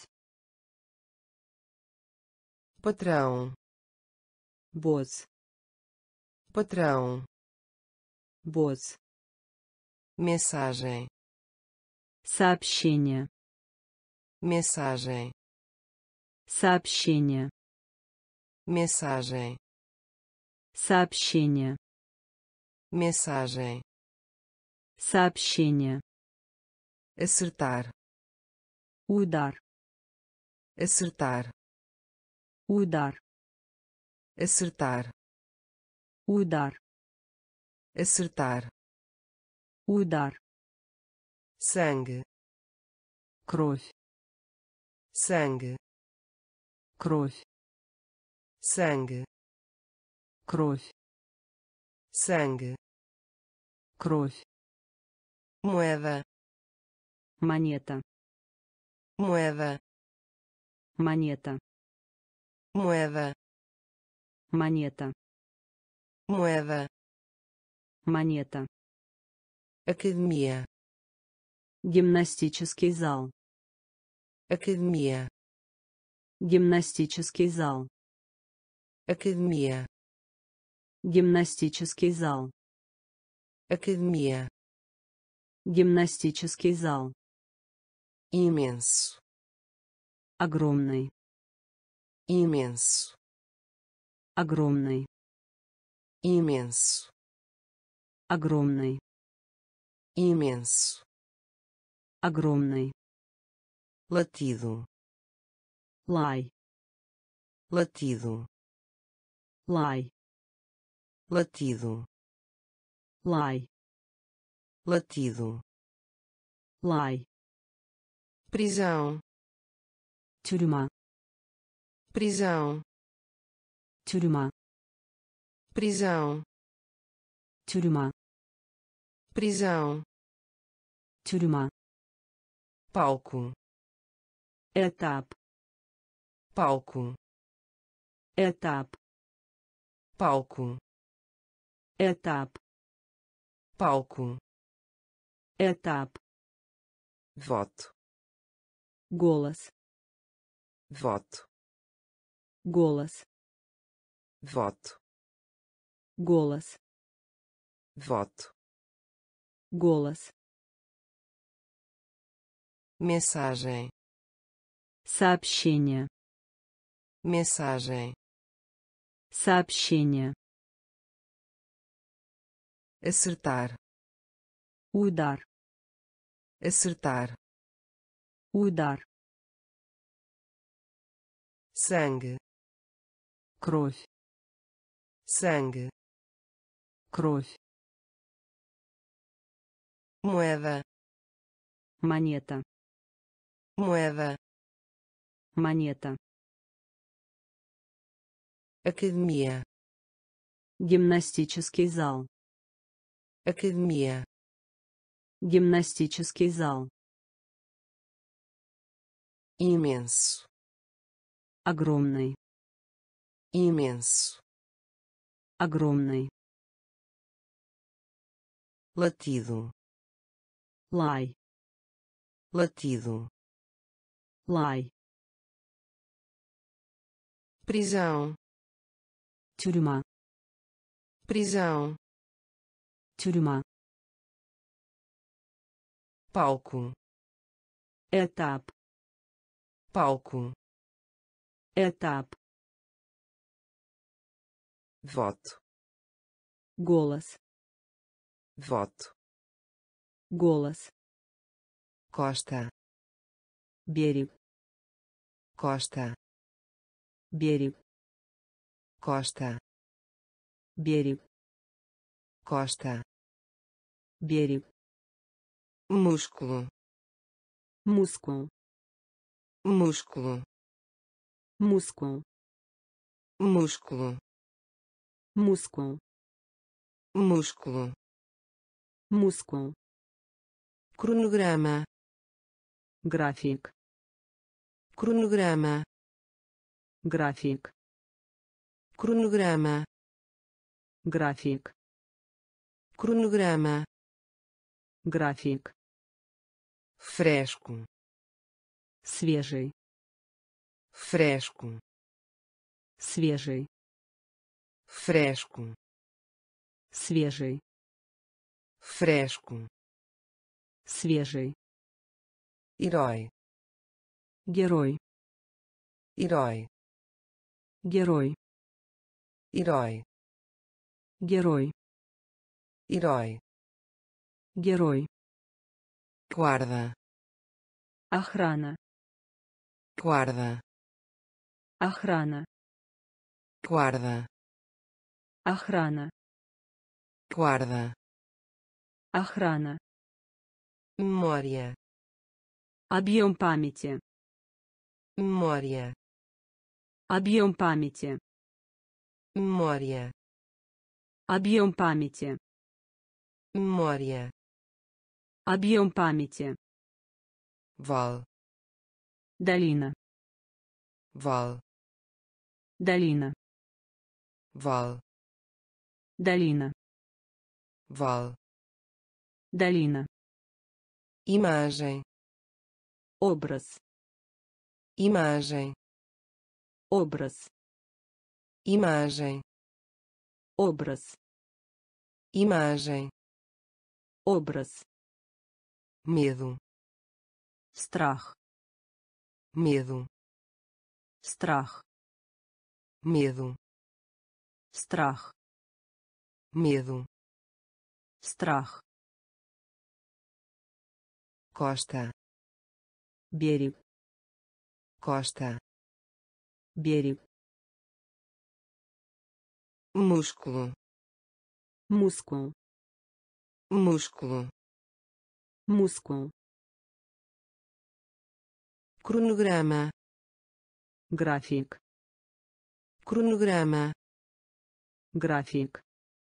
patrão, Босс. patrão, Босс. mensagem, Сообщение. mensagem, Сообщение. mensagem, Сообщение. mensagem, Сообщение. acertar, Удар. acertar, Удар. Acertar. Удар. Acertar. Удар. Sangue. Кровь. Sangue. Кровь. Sangue. Кровь. Sangue. Кровь. Moeda. Монета. Moeda. Монета. Moeda. Монета. Moeda. Монета. Academia. Гимнастический зал. Academia. Гимнастический зал. Academia. Гимнастический зал. Academia. Гимнастический зал. Imenso. Огромный. Imenso. Огромный. Imenso. Огромный. Imenso. Огромный. Latido. Лай. Latido. Лай. Latido. Лай. Latido. Лай. Prisão. Тюрьма. Prisão. Тюрьма. Prisão. Тюрьма. Prisão. Тюрьма. Palco. Этап. Palco. Этап. Palco. Этап. Palco. Этап. Voto. Голос. Voto. Голос. Voto. Голос. Voto. Голос. Mensagem. Сообщение. Mensagem. Сообщение. Acertar. Удар. Acertar. Удар. Sangue. Кровь. Sangue. Кровь. Moeda. Монета. Moeda. Монета. Academia. Гимнастический зал. Academia. Гимнастический зал. Imenso. Огромный. Imenso. Огромный. Latido. Лай. Latido. Лай. Prisão. Тюрьма. Prisão. Тюрьма. Palco. Этап. Palco. Этап. Voto. Голос. Voto. Голос. Costa. Берег. Costa. Берег. Costa. Берег. Costa. Берег. Músculo. Мускул. Músculo. Мускул. Músculo. Мускул. Músculo. Мускул. Cronograma. График. Cronograma. График. Cronograma. График. Cronograma. График. Fresco. Свежий. Fresco. Свежий. Fresco. Свежий. Fresco. Свежий. Herói. Герой. Herói. Герой. Herói. Герой. Herói. Герой. Guarda. Охрана. Guarda. Охрана. Guarda. Охрана. Guarda. Охрана. Memória. Объем памяти. Memória. Объем памяти. Memória. Объем памяти. Memória. Объем памяти. Val. Долина. Val. Долина. Val. Долина. Val. Долина. Imagem. Образ. Imagem. Образ. Imagem. Образ. Imagem. Образ. Medo. Страх. Medo. Страх. Medo. Страх. Medo. Страх. Costa. Берег. Costa. Берег. Músculo. Músculo. Músculo. Músculo. Cronograma. График. Cronograma. График.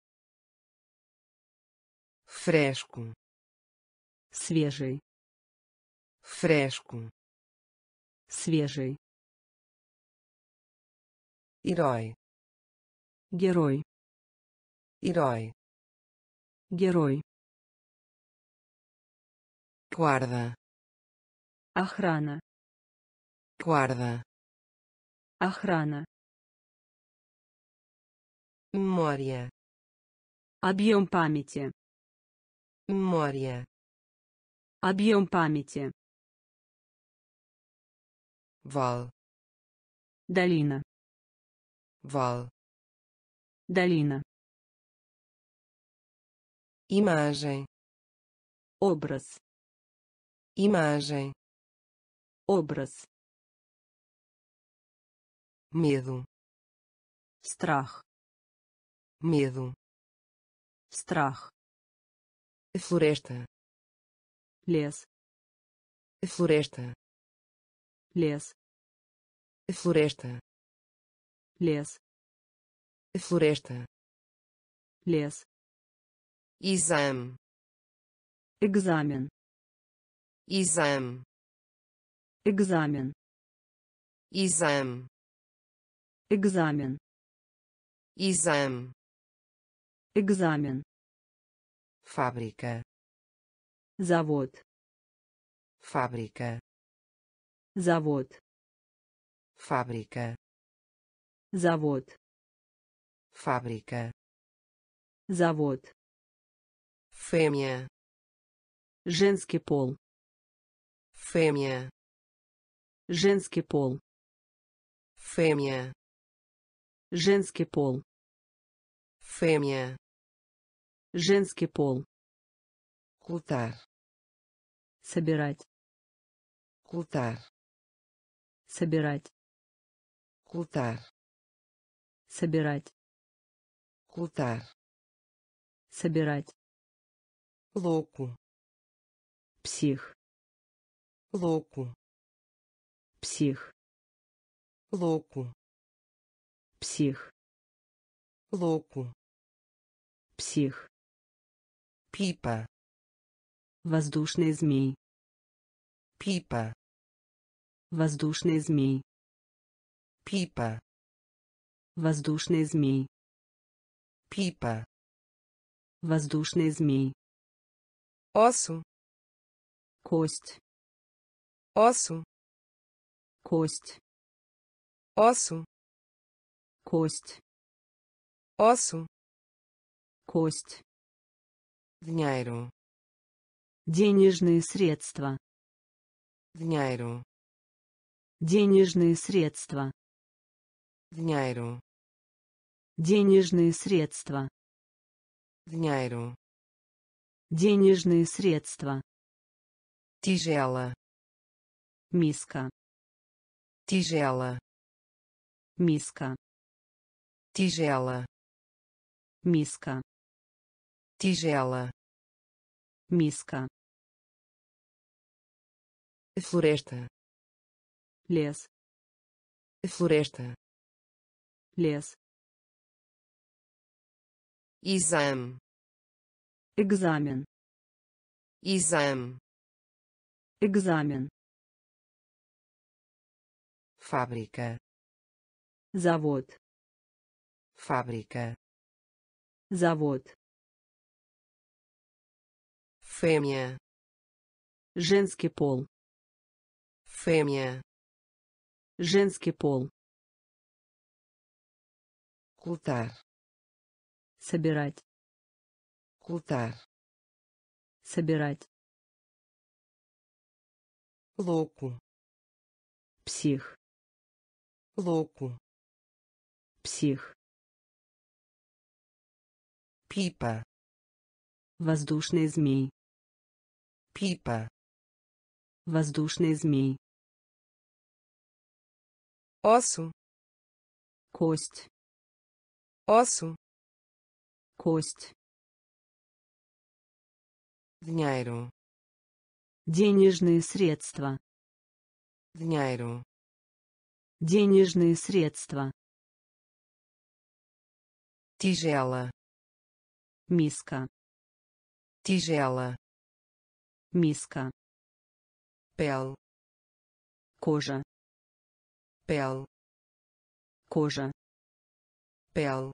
Fresco. Свежий. Fresco. Свежий. Herói. Герой. Herói. Герой. Guarda. Охрана. Guarda. Охрана. Memória. Объем памяти. Memória. Объем памяти. Val. Долина. Val. Долина. Imagem. Образ. Imagem. Образ. Medo. Страх. Medo. Страх. Floresta. Лес. Floresta. Лес. Floresta. Лес. Floresta. Лес. Exame. Экзамен. Exame. Экзамен. Exame. Экзамен. Exame. Экзамен. Fábrica. Завод. Fábrica. Завод. Fábrica. Завод. Fábrica. Завод. Fêmea. Женский пол. Fêmea. Женский пол. Fêmea. Женский пол. Fêmea. Женский пол. Coletar. Собирать. Coletar. Собирать. Coletar. Собирать. Coletar. Собирать. Louco. Псих. Louco. Псих. Louco. Псих. Louco. Псих. Pipa. Воздушный змей. Pipa. Воздушный змей. Pipa. Воздушный змей. Pipa. Воздушный змей. Osso. Кость. Osso. Кость. Osso. Кость. Osso. Кость. Dinheiro. Денежные средства. Dinheiro. Денежные средства. Dinheiro. Денежные средства. Dinheiro. Денежные средства. Tigela. Миска. Tigela. Миска. tigela, миска, tigela, миска, floresta, лес, floresta, лес, exame, экзамен, exame, экзамен, fábrica, завод, fábrica, завод, fêmea, женский пол, fêmea, женский пол, coletar, собирать, coletar, собирать, louco, псих, louco, псих, pipa, воздушный змей, pipa, воздушный змей, osso, кость, osso, кость, dinheiro, денежные средства, dinheiro, денежные средства, tigela, миска, tigela, миска, pele, кожа, pele, кожа, pele,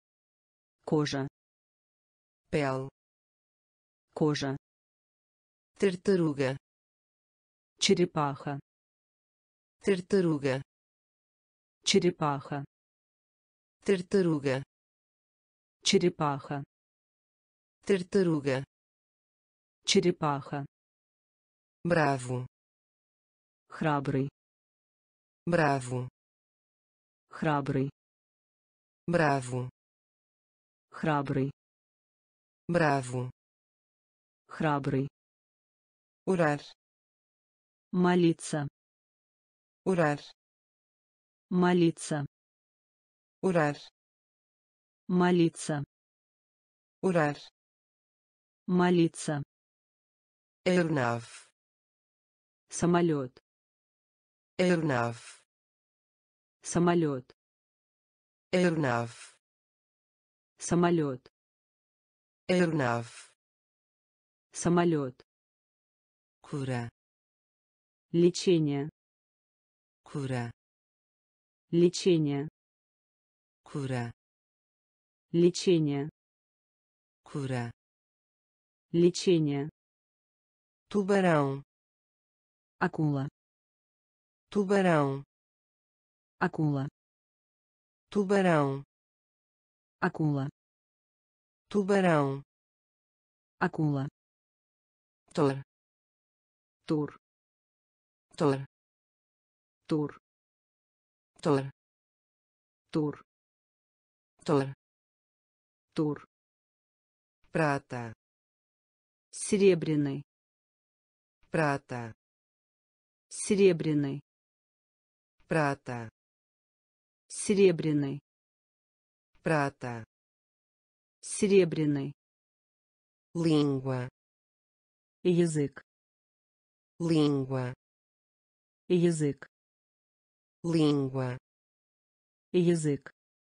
кожа, pele, кожа, tartaruga, черепаха, tartaruga, черепаха, tartaruga, черепаха, tartaruga, черепаха, bravo, храбрый, bravo, храбрый, bravo, храбрый, bravo, храбрый, orar, молиться, orar, молиться, orar, молиться, orar, молиться, aeronave, самолет, aeronave, самолет, aeronave, самолет, aeronave, самолет, cura, лечение, cura, лечение, cura, лечение, cura, лечение, tubarão, акула, tubarão, акула, tubarão, акула, tubarão, акула, tor, тур, tor, тур, tor, тур, tor, тур, prata, серебряный, prata, серебряный, prata, серебряный, prata, серебряный, língua, язык, língua, язык, língua, язык,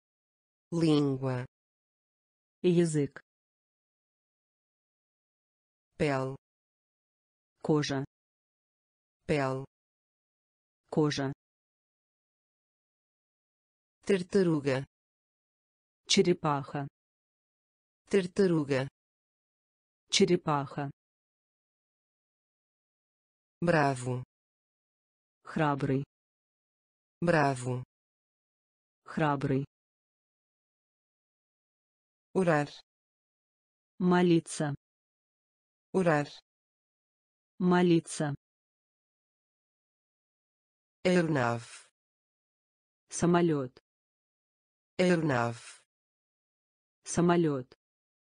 língua, язык, pele, кожа, pele, кожа, tartaruga, черепаха, tartaruga, черепаха, bravo, храбрый, bravo, храбрый, orar, молиться, orar, молиться, aeronave, самолет, aeronave, самолет,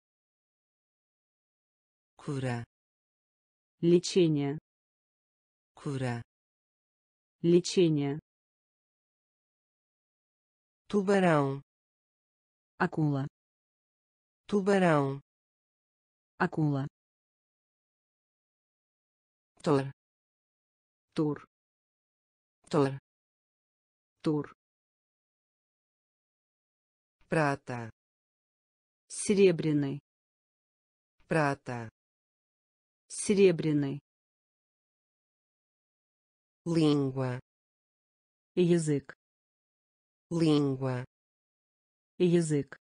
cura, лечение, cura, лечение, tubarão, акула, tubarão, акула, tor, тур, tor, тур, prata, серебряный, prata, серебряный, língua, язык, língua, язык,